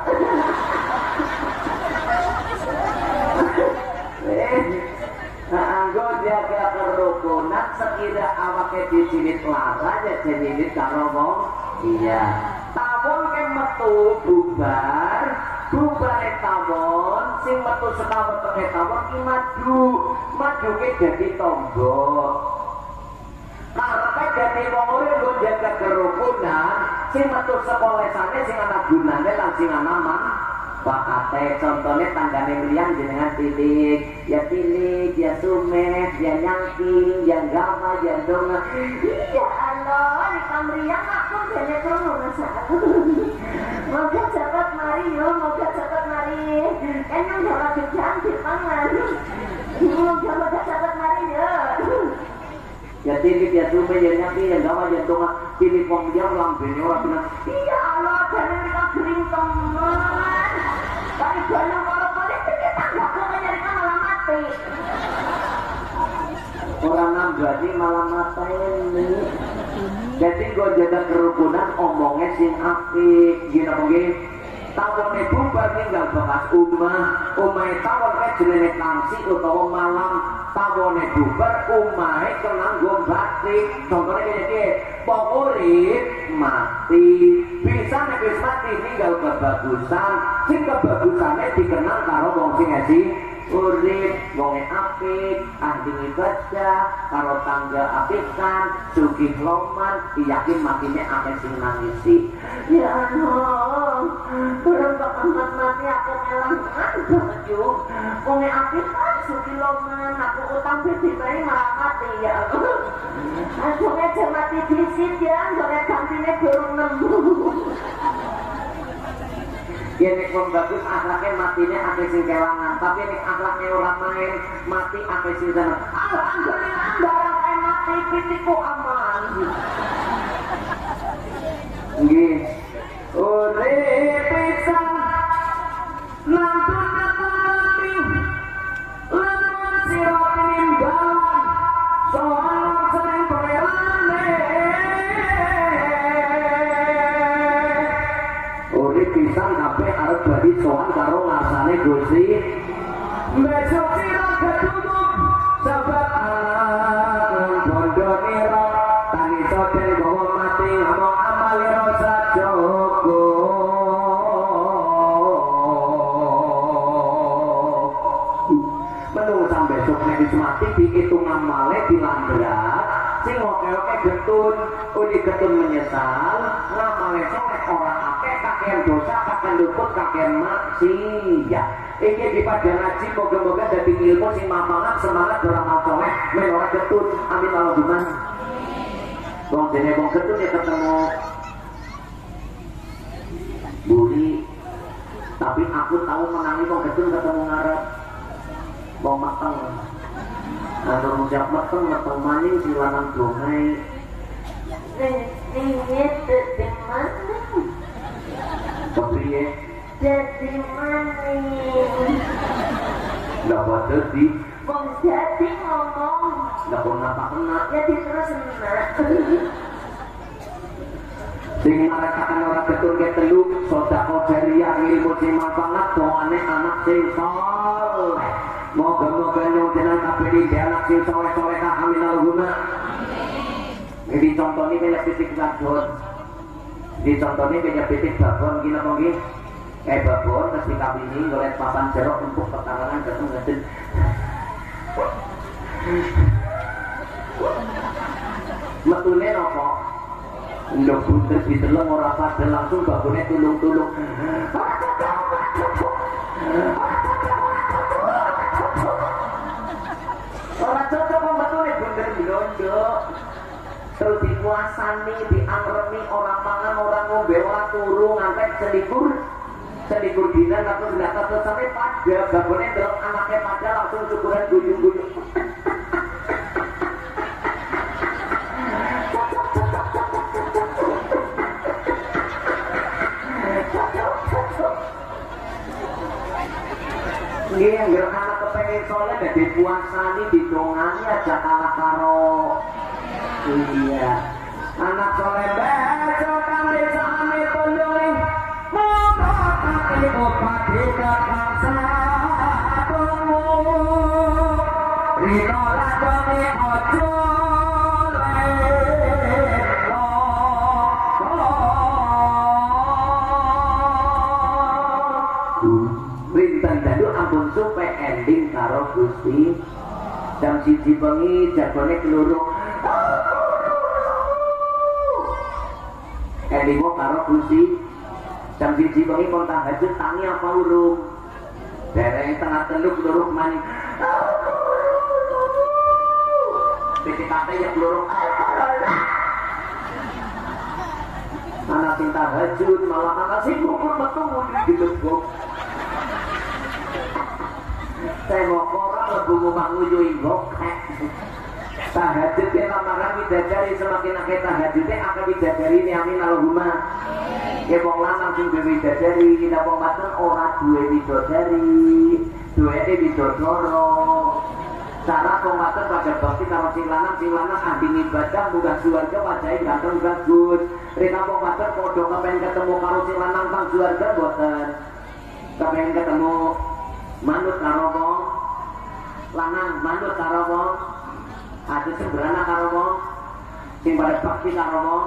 anggo jaga kerukunan sekira awake dicilit lara ya jenilit karo wong iya tawon ke metu bubar bubar tawon sing metu setawon tengah tawon ki maju maju ke jadi tombok karena jadi wong urip nggo jaga kerukunan sing metu sekolesane sing ana gunane lan sing ana manfaate contohnya tanggane mriyang jenengan tilik ya tilik ya sumeh ya nyangking ya gama ya donga ya Allah di kamriyang aku dene krono masak moga cepet mari yo moga cepet mari kan yang ora kejang di pangan moga moga cepet mari yo ya tilik ya sumeh ya nyangking ya gama ya donga tilik wong dia lambene ora bilang iya Allah dene iki gering temen tapi banyak orang politik kita nggak mau menyarikan malah mati orang nambani malah mati ini jadi gue jaga kerukunan omongnya sing apik gini mungkin tawon ibu tinggal bekas umah umah tawon kayak jenis nangsi utawa malam tawon ibu umah kenang gue batik contohnya kayak gini pokoknya mati bisa nebis mati tinggal kebagusan sing kebagusannya dikenal karo wong sing esi urip wonge apik ahli ibadah karo tangga apikan sugih loman yakin matinya akeh sing nangisi ya Allah bareng kok amat mati aku elang-elang banget yo wonge apikan sugih loman aku utang bedi bae malah mati ya Allah akhirnya aja mati disit ya ngene gantine durung nemu ya nek wong bagus akhlaknya matinya akeh sing kelangan tapi nek akhlaknya orang main mati akeh sing seneng alhamdulillah barang kae mati pitiku aman nggih urip pisan nantun mati lamun sira peninggalan soal sering perelane urip pisan kabeh arep badi sowan karo ngarsane Gusti besok sira ketemu sebab alam bondo nira tani soten gowo mati ngomong amal rasa joko menung sampai besok nek mati dihitung amale dilandrat sing oke-oke getun uni getun menyesal ngamale soleh ora akeh kakean dosa kakean luput kakean maksiat iki dipadha ngaji moga-moga dadi ilmu sing manfaat semangat beramal soleh men ora getun amin Allahumma wong dene wong getun ya ketemu buri tapi aku tahu menangi wong getun ketemu ngarep wong mateng kalau ngucap mateng mateng maning si lanang dongai Ini jadi maning kepriye jadi maning nggak wajar di wong jadi ngomong nggak pernah tak kena jadi terus enak sing marakakan orang betul ke telu sodako jariah ilmu sing manfaat doane anak sing soleh moga-moga nyong jenang kabeh di anak sing soleh-soleh amin Allahumma ini contohnya kayak titik babon ini contohnya kayak titik babon gini apa gini kayak babon terus dikawini oleh papan jeruk untuk pertarungan ketemu ngedin metune nopo ndok buntes diteleng ora padha langsung babone tulung-tulung ora cocok kok metune buntes blondo terus dikuasani diangremi orang mangan orang ngombe ora turu ngantek selikur selikur dina atau tidak atau sampai pada babone delok anaknya pada langsung syukuran guyung-guyung ini yang anak kepengen soleh dan dipuasani didongani aja kalah karo iya anak soleh besok kami sami tunduli moga kaki obat tidak paksa tunggu rino ladoni ojo ampun supaya ending karo Gusti jam siji bengi jagone keluruk ending karo Gusti jam siji bengi kon tahajud tangi apa urung dereng tengah teluk keluruk maning P T K T ya keluruk anak sing tahajud malah anak sing kukur metu di lebok saya mau orang lebu ngomong nguyuin gokek tahajudnya lamaran bidadari semakin akhir tahajudnya akan bidadari ini amin Allahumma ya wong lanang sing duwe bidadari kita wong wadon ora duwe bidadari duwene bidodoro cara wong wadon pada bakti karo sing lanang sing lanang ahli ibadah muga suwarga wajahe ganteng bagus rika wong wadon padha kepen ketemu karo sing lanang kang suwarga boten kepen ketemu manut karo wong lanang manut karo wong ade sing beranak karo wong sing pada bakti karo wong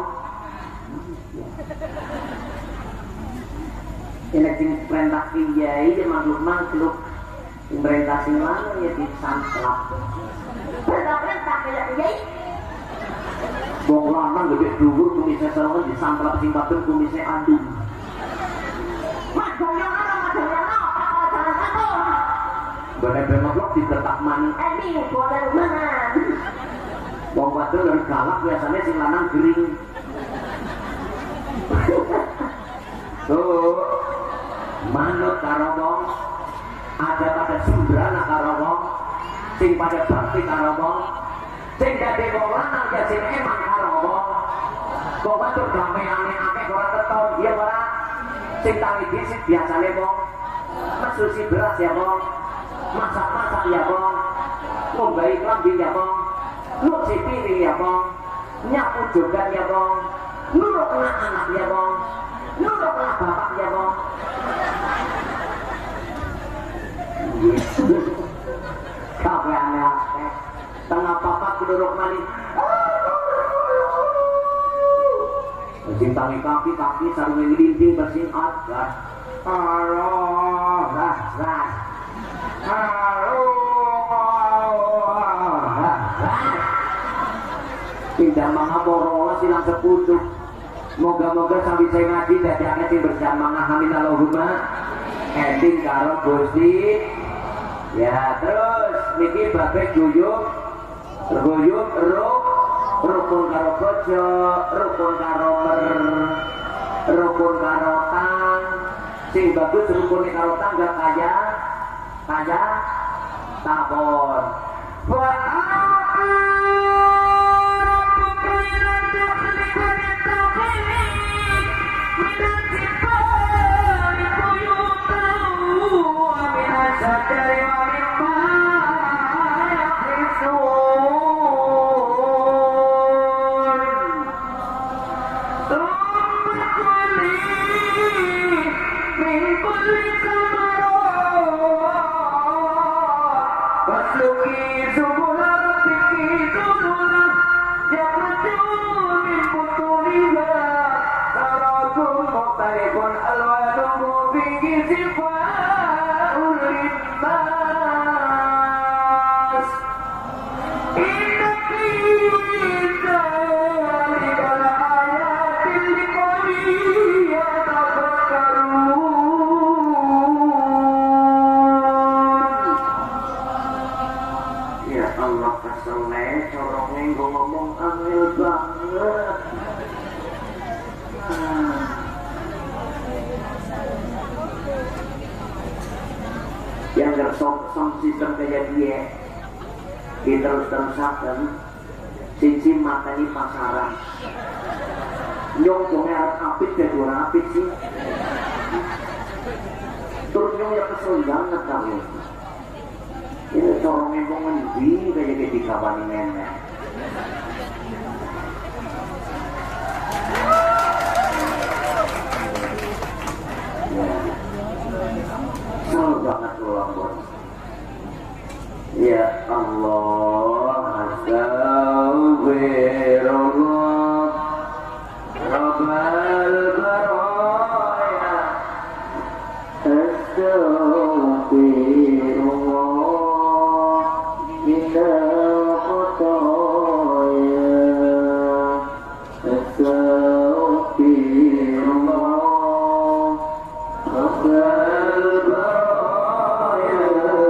ini sing perintah kiai ya makhluk-makhluk sing perintah sing lanang ya disantlap perintah kiai wong lanang gede dhuwur kumisnya sarungan disantlap sing wadon kumisnya andung madangnya ana madangnya bener-bener blok ditetak maning ini boleh manan wong wadon dari galak biasanya sing lanang gering tuh manut karo wong ada pada sumbrana karo wong sing pada bakti karo wong sing dadi wong lanang ya sing emang karo wong Pokoknya tuh gameane akeh ora keton dia ora sing tangi disik biasane wong mesusi beras ya wong masak-masak ya wong ngombai klambi ya wong nyuci piring ya wong nyapu jogan ya wong nurut anak ya wong nurut bapak ya wong kabeh anak tengah papat kuduruk maning cintangi kaki-kaki sarung dinding bersihat gas halo gas gas halo tidak mengaporola silang sepucuk moga-moga sambil saya ngaji dari anak yang bersama ngahamin Allahumma ending karo Gusti ya terus niki babek guyub guyub ruk rukun karo bojo rukun karo mer rukun karo tang sing bagus rukun karo tang gak kaya kaya tabon buat yang gersong-gersong sistem kayak dia diterus-terusakan cincin mata ini pasaran nyong nyongnya harus apit jadi orang apit sih terus nyong ya kesel banget kamu ini corongnya mau ngendi kayak gitu dikawani nenek kesel banget ulang bos ya Allah astagfirullah rabbal baraya astagfirullah minal khotoya astagfirullah rabbal baraya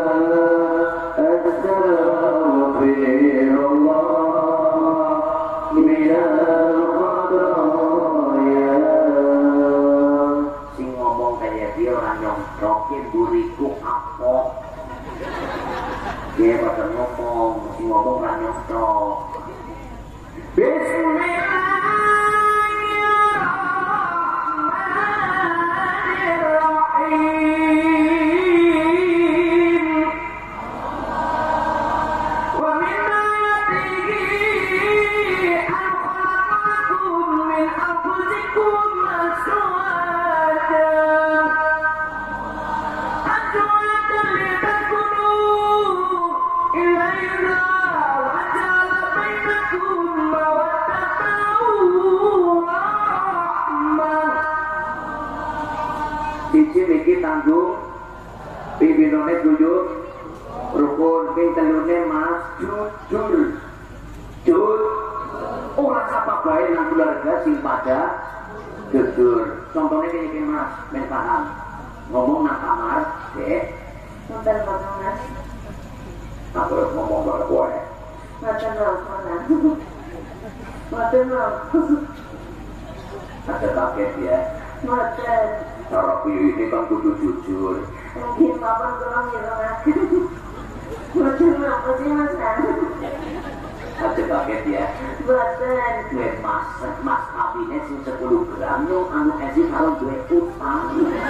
astagfirullah minal khotoya sing ngomong kayak dia orang nyongkrokin buriku apa dia pada ngomong sing ngomong orang nyongkrok Bismillahirrahmanirrahim wa min ayatihi an khalaqakum min anfusikum azwajan azwajan litaskunu ilayha wa ja'ala bainakum mawaddatan wa rahmah. Siji iki tanggung pipinone jujur rukun ping telune mas jujur jujur ora sapa bae nang keluarga sing pada jujur contohnya gini mas men paham ngomong nang kamar dek Nonton makanan, aku harus ngomong bareng kowe nonton makanan, nonton ada paket ya nonton. cara pilih ini kan kudu jujur Mungkin bapak kurang ngilangakan. Nonton apa sih mas? ada paket ya Nonton. gue mas mas apa sapine sing sepuluh gram yo anu esi karo duwe utang.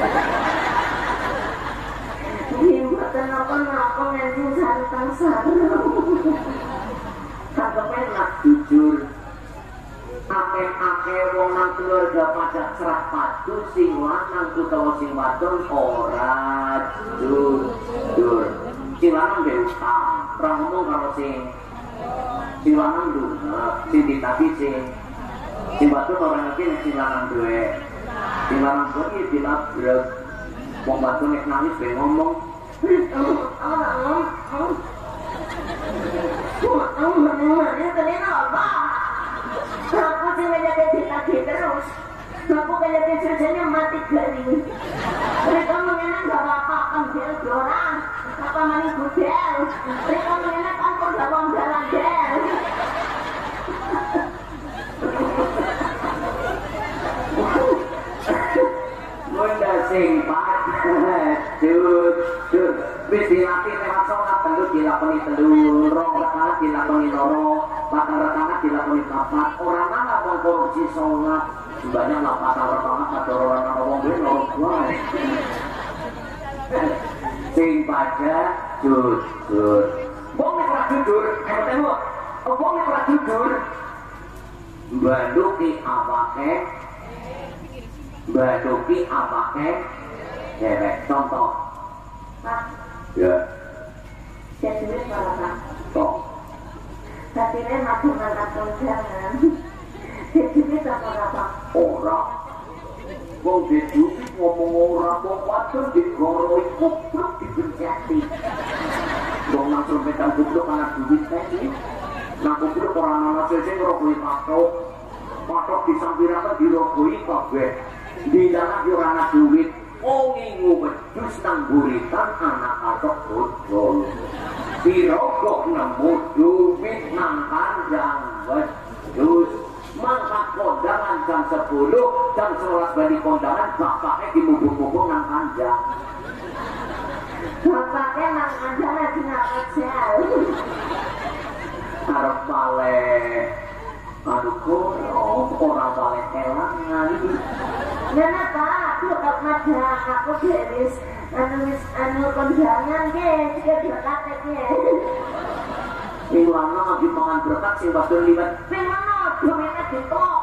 Ini mboten napa-napa ngene santang sareng. Kakepen nak jujur. Akeh-akeh wong nang keluarga pajak serah padu sing lanang utawa sing wadon ora jujur. Sing lanang dhewe utang, ora ngomong karo sing sing lanang lunga, sing ditagi sing sing wadon ora ngerti nek sing lanang duwe. Sing lanang kuwi dilabrak. Wong wadon nek nangis ben ngomong, Ora ngomong. Wah, ngomong ini apa? Aku sih ngajak ditagi terus. Aku kayak cucunya mati garing. Mereka mengenai gak apa-apa ambil dorang. Apa mani budel. Mereka mengenai kampur gawang jalan del. Munda sing pat, jut, jut. Wis dilatih lewat sholat telu dilakoni telu, rong rakaat dilakoni loro, patang rakaat dilakoni papat. Ora nang wong korupsi sholat, sebanyak lah patang rakaat atau orang nang wong duwe loro wae. Sing pada jut, jut. Wong nek ora jujur, enak temu. Wong nek ora jujur, banduki awake Baduki apake dewek contoh. Pak, Ya. jadi ini para Pak. Tok. Tapi ini matungan atau jangan. Jadi ini sama Pak. Ora. Wong diduki ngomong ora wong wadon digoroi kupluk dibenjati. Wong nang sempetan kupluk ana duwit teh. Nang kupluk ora ana sesing ngrokoi patok. Patok disampiraken dirokoi kabeh. Di dalam jurana duit, ongingu bedus nang buritan anak atok bodol. Dirogok nemu duit nang kanjang bedus. Mangkat kondangan jam sepuluh, jam sebelas balik kondangan, bapaknya dimubung-mubung nang kanjang. Bapaknya nang kanjang lagi ngapet sel. Arep balik. Aduh kono, orang balik kelangan. Nana Pak, aku tak madang, aku beres anu anu kondangan ke, juga berkat ke. Ini lama lagi mangan berkat sih waktu libat. Memang duitnya ditok.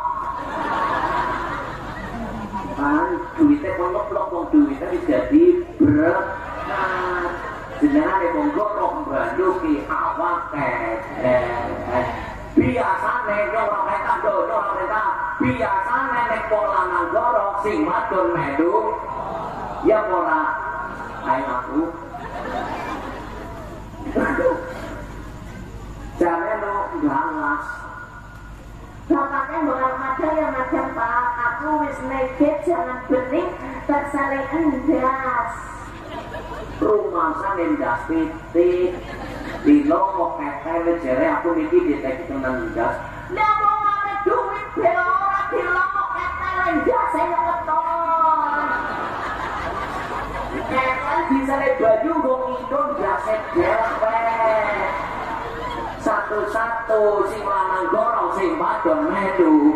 Kan duitnya ponok-ponok wong duitnya jadi berkat. Jenengan nek wong gorong banduki awak eh. Biasane ora mereka dodo ora mereka. Biasane nek wong lanang gorong sing wadon melu. Ya ora. Ayo aku. Jane lo galas. Bapaknya bukan macam ya macam Pak. Aku wis naked jangan bening tersaling endas. Rumah sana endas titik. Di lomok ketel jere aku niki detek tenan endas. Ndak mau ngare duit be ora di lomok ketel endas saya keton. Ketel bisa le baju wong itu jaset dewe. Satu-satu sing lanang gorong sing wadon melu.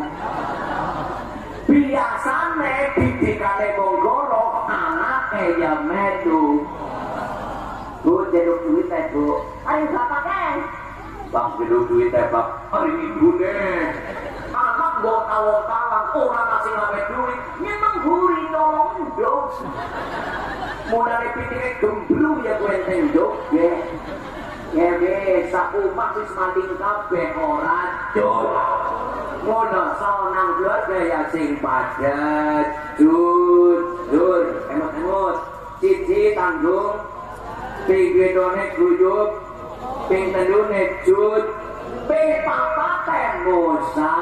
Biasane didikane wong gorong anake ya melu. Bu, jeduk duit teh, Bu. Ayo bapaknya. Bang, jeduk duit teh, Bang. Hari ibu nih. Anak bawa tawang-tawang, orang ngasih ngawe duit. Memang guri nolong dong. Mulai pikirnya gemblung ya gue tendok, ya. Ya, bisa umat wis maling kabeh ora jol. Ngono sonang keluarga ya sing padet. Jur, jur, emot-emot. Cici tanggung. Ping gedone guyub, ping tendune jut, ping papaten musa,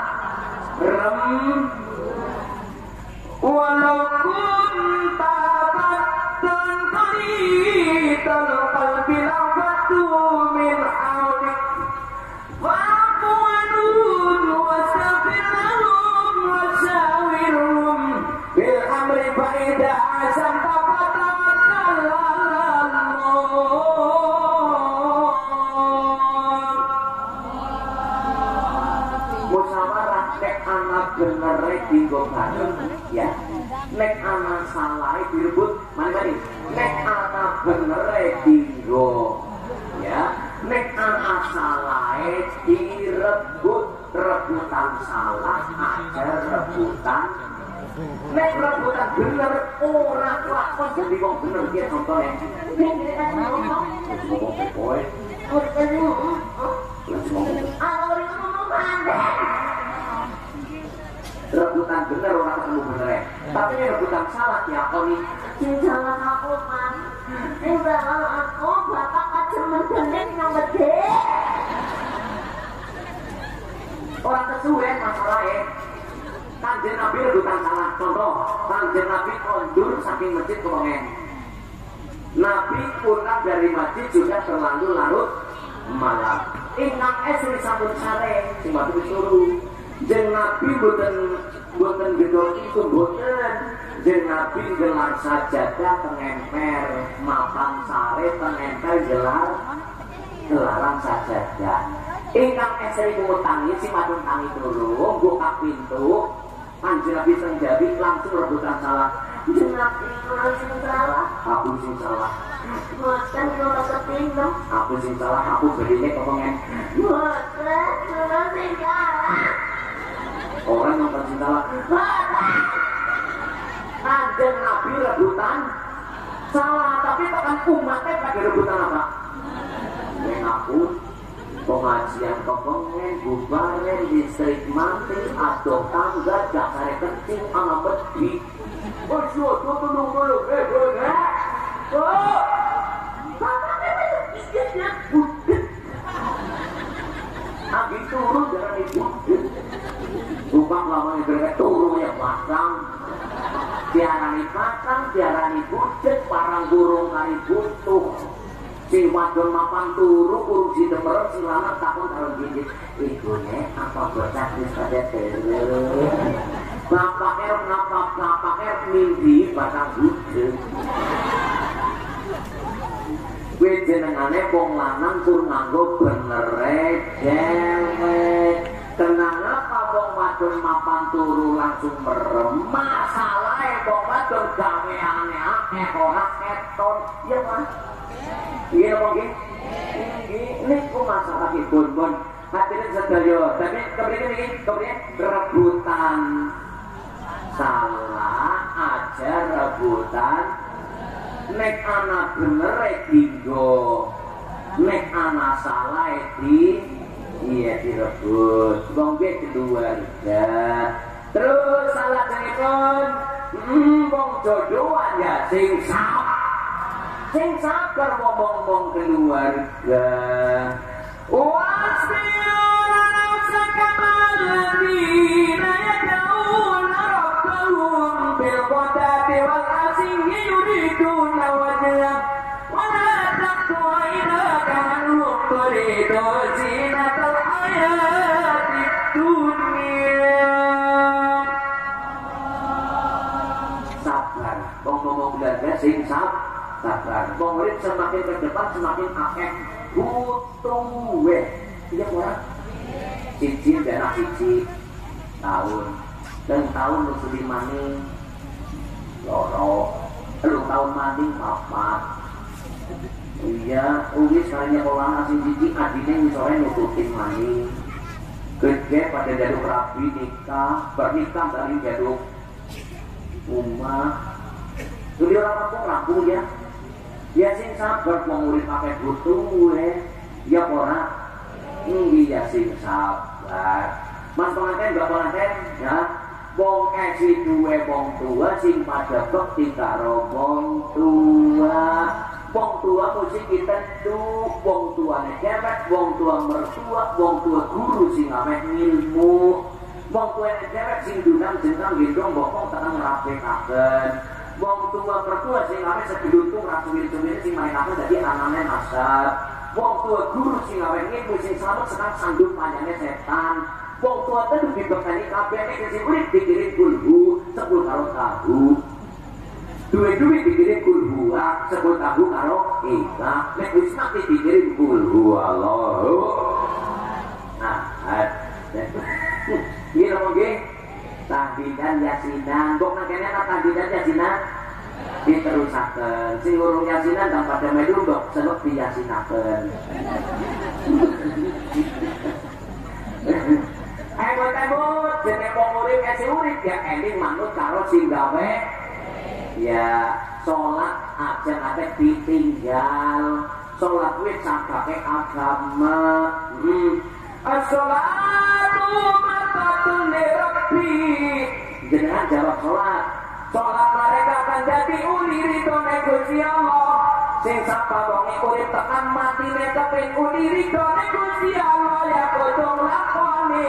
rem. Walaupun tabatun qalidan qalbi laqatu min hawlik, fa'fu anhum wastaghfir lahum wasyawirhum bil amri fa idza azamta bener dinggo bareng ya. Nek ana salah direbut mari-mari. Nek ana bener dinggo ya. Nek ana salah direbut, rebutan salah aja rebutan. Nek rebutan bener ora kelakon jadi wong bener ki contone. Nek nek ngomong ngomong kowe. Rebutan bener orang ketemu bener ya. Tapi ini rebutan salah ya Oni. Sing salah aku man. Sing salah aku bapak kacemen gendeng yang gede. Orang kesuwen masalahnya. Kanjeng Nabi rebutan salah. Contoh, Kanjeng Nabi kondur saking masjid ke pengen. Nabi pulang dari masjid juga terlalu larut malam. Inang es disambut sare, si batu disuruh. Jeng Nabi boten boten gedor itu boten. Jeng Nabi gelar sajadah tengemper, mapan sare tengemper gelar gelaran sajadah. Inang es dimutangi si batu tangi dulu, buka pintu. Kanjeng Nabi senjabi langsung rebutan salah. Jeng Nabi kula sing salah. Aku sing salah. Boten kula kepingin. Aku sing salah, aku berdiri kepengen. Boten kula sing salah. Orang yang sing salah. Kanjeng Nabi rebutan salah, tapi tekan umatnya pada rebutan apa? Yang aku pengajian kepengen bubaren listrik mati atau tangga dasar kencing anak bedi. Oh, sudah tolong dulu, eh, eh, oh, bapaknya itu istrinya budet. Habis turun jangan budet. Bukan lamanya mereka turun ya pasang. Tiarani pasang, tiarani budet, parang burung kari butuh. Si wadon mapan turu, kurung si demer, si lama takut kalau gigit. Ibunya apa bocah di pada terus. Bapaknya ngapa bapaknya mimpi batang bujuk. Gue jenengane wong lanang pun nganggo bener dewek. Tenang apa wong wadon mapan turu langsung merem. Masalahnya wong wadon gawe aneh-aneh ora keton. Iya Mas. Iya apa nggih? Ini ku masalah iki bon-bon. Hadirin sedaya, tapi kemudian ini kemudian rebutan salah aja rebutan. Nek ana bener dinggo, nek ana salah di iya direbut. Wong ge keluarga. Terus salah jenipun, hmm wong jodohan ya sing salah. Sing sabar ngomong-ngomong keluarga. Wasbir nafsaka ma'alladhina yad'una rabbahum bil ghadati wal asyi yuriduna wajhah wa la taqtu 'ainaka 'anhum turidu zinatal hayatid dunya. Sabar, ngomong keluarga sing sabar. Sabar, murid semakin ke depan semakin akeh butuh weh. Iya orang cici darah cici tahun dan tahun musuh maning loro lu tahun maning papat. Iya ugi sekalinya orang asing cici adinya misalnya nututin maning gede pada jaduk rapi nikah bernikah dari jaduk rumah jadi orang kampung rampung ya. Ya sing sabar murid pakai butuh we. Ya ora. Ini ya sing sabar. Mas pengantin mbak pengantin ya. Wong esi duwe wong tua sing pada bekti karo wong tua. Wong tua mesti kita tuh wong tuane cewek, wong tua mertua, wong tua guru sing ameh ilmu. Wong tua cewek sing dunang jengkang gendong bokong tenang rapekaken. Wong tua mertua sing awe segedutung rasumir-sumir sing main apa jadi anane nasab. Wong tua guru sing awe ngilmu sing selamat senang sandung panjangnya setan. Wong tua teduh dibekani kabeh nek sing urip dikirim kulhu sepuluh karo tahu. Duwe-duwe dikirim kulhu sepuluh tahu karo ika. Nek wis mati dikirim kulhu Allahu. Nah, ini nggih. Nah, tandidan yasinan kok nangkene ana tandidan yasinan diterusaken sing urung yasinan dan pada melu mbok seluk diyasinaken emot-emot jeneng wong urip esi urip ya eling manut karo sing gawe ya salat aja ate ditinggal salat kuwi sakake agama hmm. As-salatu matatun lirabbi jenengan jawab salat salat mereka akan jadi uli ridone Gusti Allah sing sapa wong urip tekan mati nek kepen uli ridone Gusti Allah ya kudu lakoni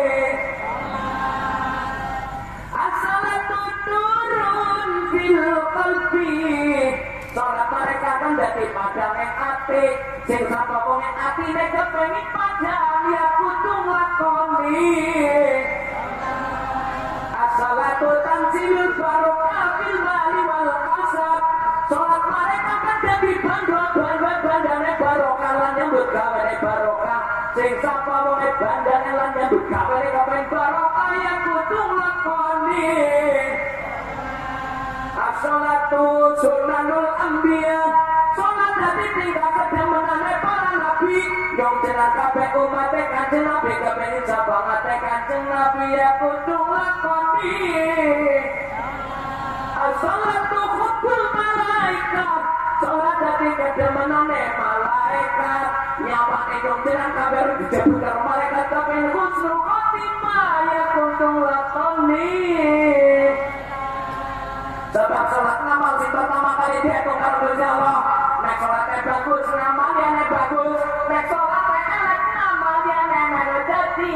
as-salatu nurun fil qalbi salat mereka akan jadi padang ing ati sing sapa wong ati nek kepen padang ya kudu lakoni as-salatu tanzilul barokah fil mali wal kasab salat mereka kan jadi bandot bandane barokah lan nyambut gawe barokah sing sapa wae bandane lan nyambut gawe kabeh barokah ya kudu lakoni as-salatu sunnanul anbiya salat dadi tinggal kedemenane para nabi yang jeneng kabeh umat kanjeng nabi kabeh sabangate kanjeng nabi ya kudu lakoni as-salatu hubbul malaikat salat dadi kedemenane malaikat nyawane yang jeneng kabeh dijabut karo malaikat kabeh husnul khotimah ya kudu lakoni sebab salat ngamal sing pertama kali diatur karo Gusti Allah nek salate bagus ngamalane bagus nek salate elek ngamalane melu dadi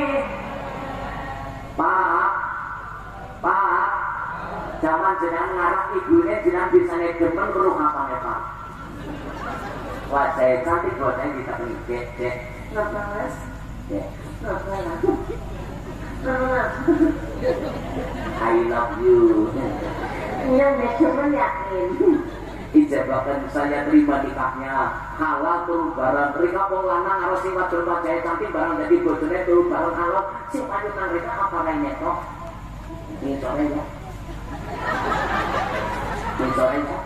Pak Pak zaman jenengan ngarep ibune jenengan bisane demen karo apane Pak wajah cantik wajah ditekni dek dek Napa Mas? dek Napa lagi? Napa? I love you Iya, nek cuma yakin. ijabahkan saya terima nikahnya halal turun barang mereka wong lanang harus sing wadon wajah cantik barang jadi bojone turun barang halal sing panutan mereka apa lainnya kok ini sore ya ini sore ya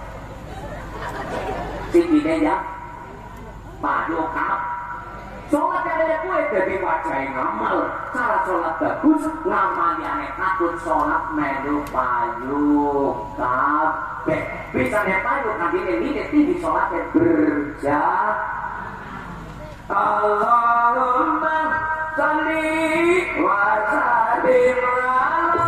sing ini ya padu kap sholat ada kue jadi wajah ngamal cara sholat bagus ngamalnya takut sholat melu payu kabeh bisa nih payu kan ini ini tinggi sholatnya berjah Allahumma sholli wa sallim ala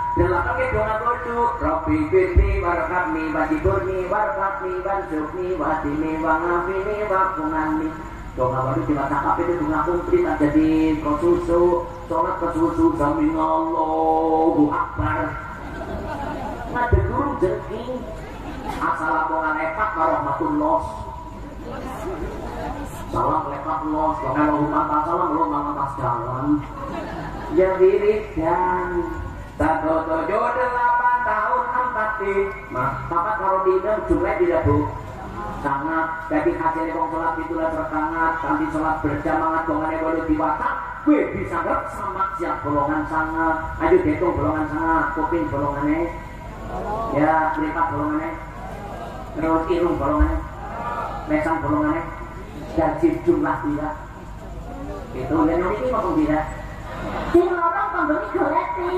Delapan ke donga kudu Rabbi firni warhamni wajiburni warhamni warzuqni wadini wangafini wakungani. Donga kudu di mata kap itu donga kumplit jadi kesusu sholat kesusu sambil Allahu Akbar. Ngadeg guru jengking assalamualaikum warahmatullah. Salam lepak los, kalau rumah tak salam lu malah pas jalan. Ya wiridan satu tujuh delapan tahun empat di mah papat kalau di dalam jumlah tidak bu sangat jadi hasilnya kong sholat itulah tersangat nanti sholat berjamaah dongannya boleh diwatak gue bisa nggak sama siap golongan sangat ayo hitung golongan sangat kuping golongannya ya berikat golongannya terus irung golongannya lesang golongannya gaji jumlah tidak itu dan ini maupun tidak sing orang pembeli goleti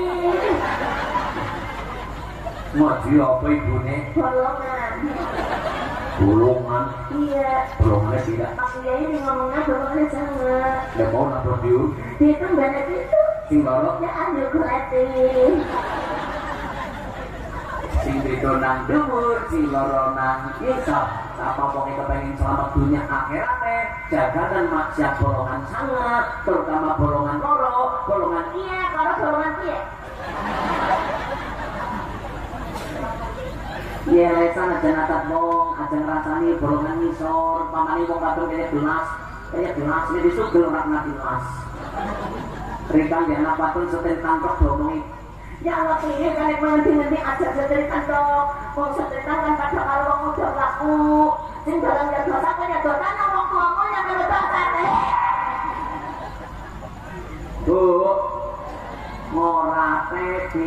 ngaji apa ibune? Bolongan bolongan? Iya bolongannya tidak maksudnya ini ngomongnya bolongannya sangat ya mau nabrak diu? Itu banyak itu sing lorok? Ya ada goleti sing itu nang dhuwur sing loro nang ngisor apa wonge kepengin selamat dunia akhiratnya jaga dan maksiat golongan sangat terutama golongan loro golongan iya kalau golongan iya iya lesan aja natat wong aja ngerasani golongan ngisor pamani wong kadung kaya gelas kaya gelas ini disugel rakna gelas rikang di anak patun setel tangkrok domongi ya Allah pilih kalian menghenti-henti aja seterikan dong mau seterikan kan pada kalau mau udah laku sing dalam ya dosa kan ya dosa nah mau tuamu yang kalau dosa deh bu ngorate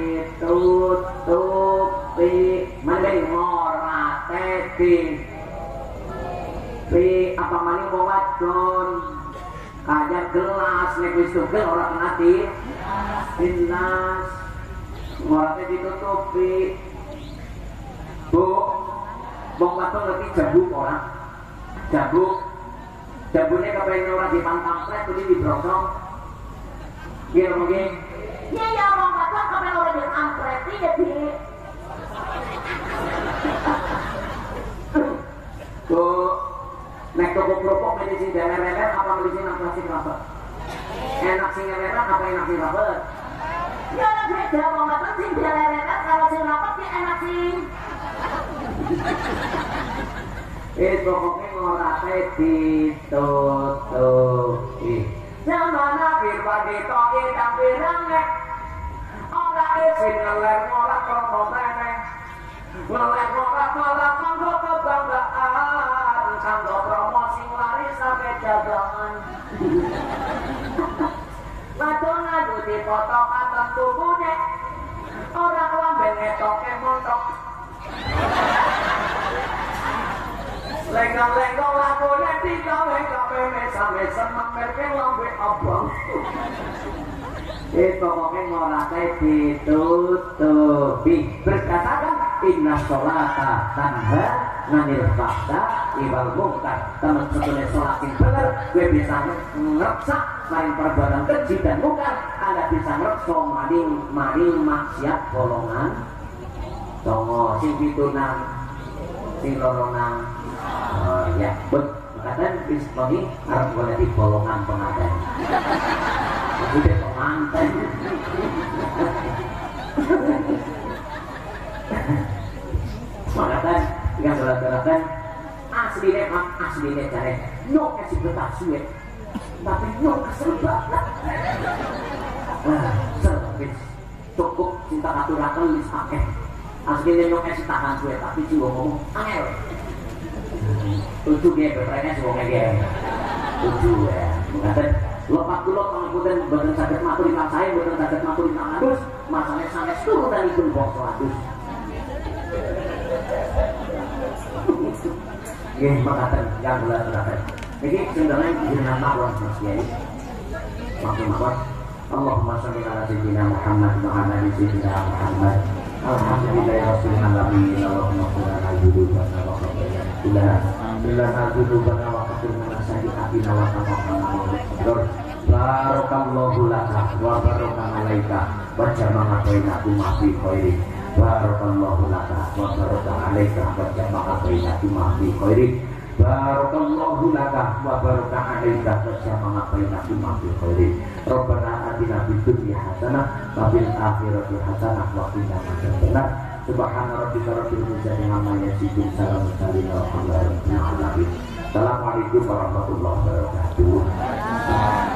ditutupi mending ngorate di pi apa maning mau wadon kaya gelas nek wis tugel ora ngerti dinas ngorate ditutupi bu wong wadon ngerti jambu ora jambu jambune kepengen ora dipantang-pret kuwi dibrosong nggih mungkin ya ya wong wadon kepengen ora dipantang-pret ya di bu nek toko kerupuk milih sing deler-deler apa milih sing nang plastik rapet enak sing deler apa enak sing rapet ya lah beda wong wadon sing deler-deler kalau sing rapet ya enak sing eh pokoknya ngorate ditutupi zaman akhir pagi toki tapi rangek ora isin ngeler ngorak kromo meneh ngeler ngorak malah kanggo kebanggaan kanggo promosi lari sampai jabangan wadon ngadu dipoto katon tubuhnya orang lambe ngetoke montok lenggang-lenggang lakunya tiga-tiga mesa-mesa mamerke lambe abang itu pokoknya ngorate ditutupi berkatakan inna sholata tanha nganil fakta ibal mungkar teman sebelum sholat yang benar gue bisa ngereksa maring perbuatan keji dan mungkar ada bisa ngereksa maring-maring maksiat golongan songo sing pitunang sing lorong oh ya bet kadang bismillah harus boleh di golongan pengantin udah pengantin makatan yang berat-beratan aslinya kan aslinya cari no kasih betah suet tapi no kesel banget wah servis cukup cinta aturakan lis pakai aslinya no kasih tahan suet tapi juga ngomong angel tujuh dia bertanya semuanya dia tujuh ya mengatakan lepas dulu pengikutan badan sakit matu di tangan saya badan sakit matu di tangan adus masalahnya sangat turun dan ikut bongso adus ya mengatakan yang berat-berat jadi sebenarnya dengan makhluk manusia ini maksud makhluk Allahumma sholli ala sayyidina Muhammad wa ala ali sayyidina Muhammad alhamdulillah ya rasulullah alamin Allahumma sholli ala sayyidina Muhammad Bila bila hadu bana wa qadirna sayyi'atina wa taqabbal Barakallahu laka wa baraka alaika wa jama'a bainakum fi khairin. Barakallahu laka wa baraka alaika wa jama'a bainakum fi khairin. Barakallahu laka wa baraka alaika wa jama'a bainakum fi khairin. Rabbana atina fid dunya hasanah wa fil akhirati hasanah wa qina adzabannar. Subhana rabbika rabbil izzati amma yasifun. Salamun alal mursalin. Assalamualaikum warahmatullahi wabarakatuh.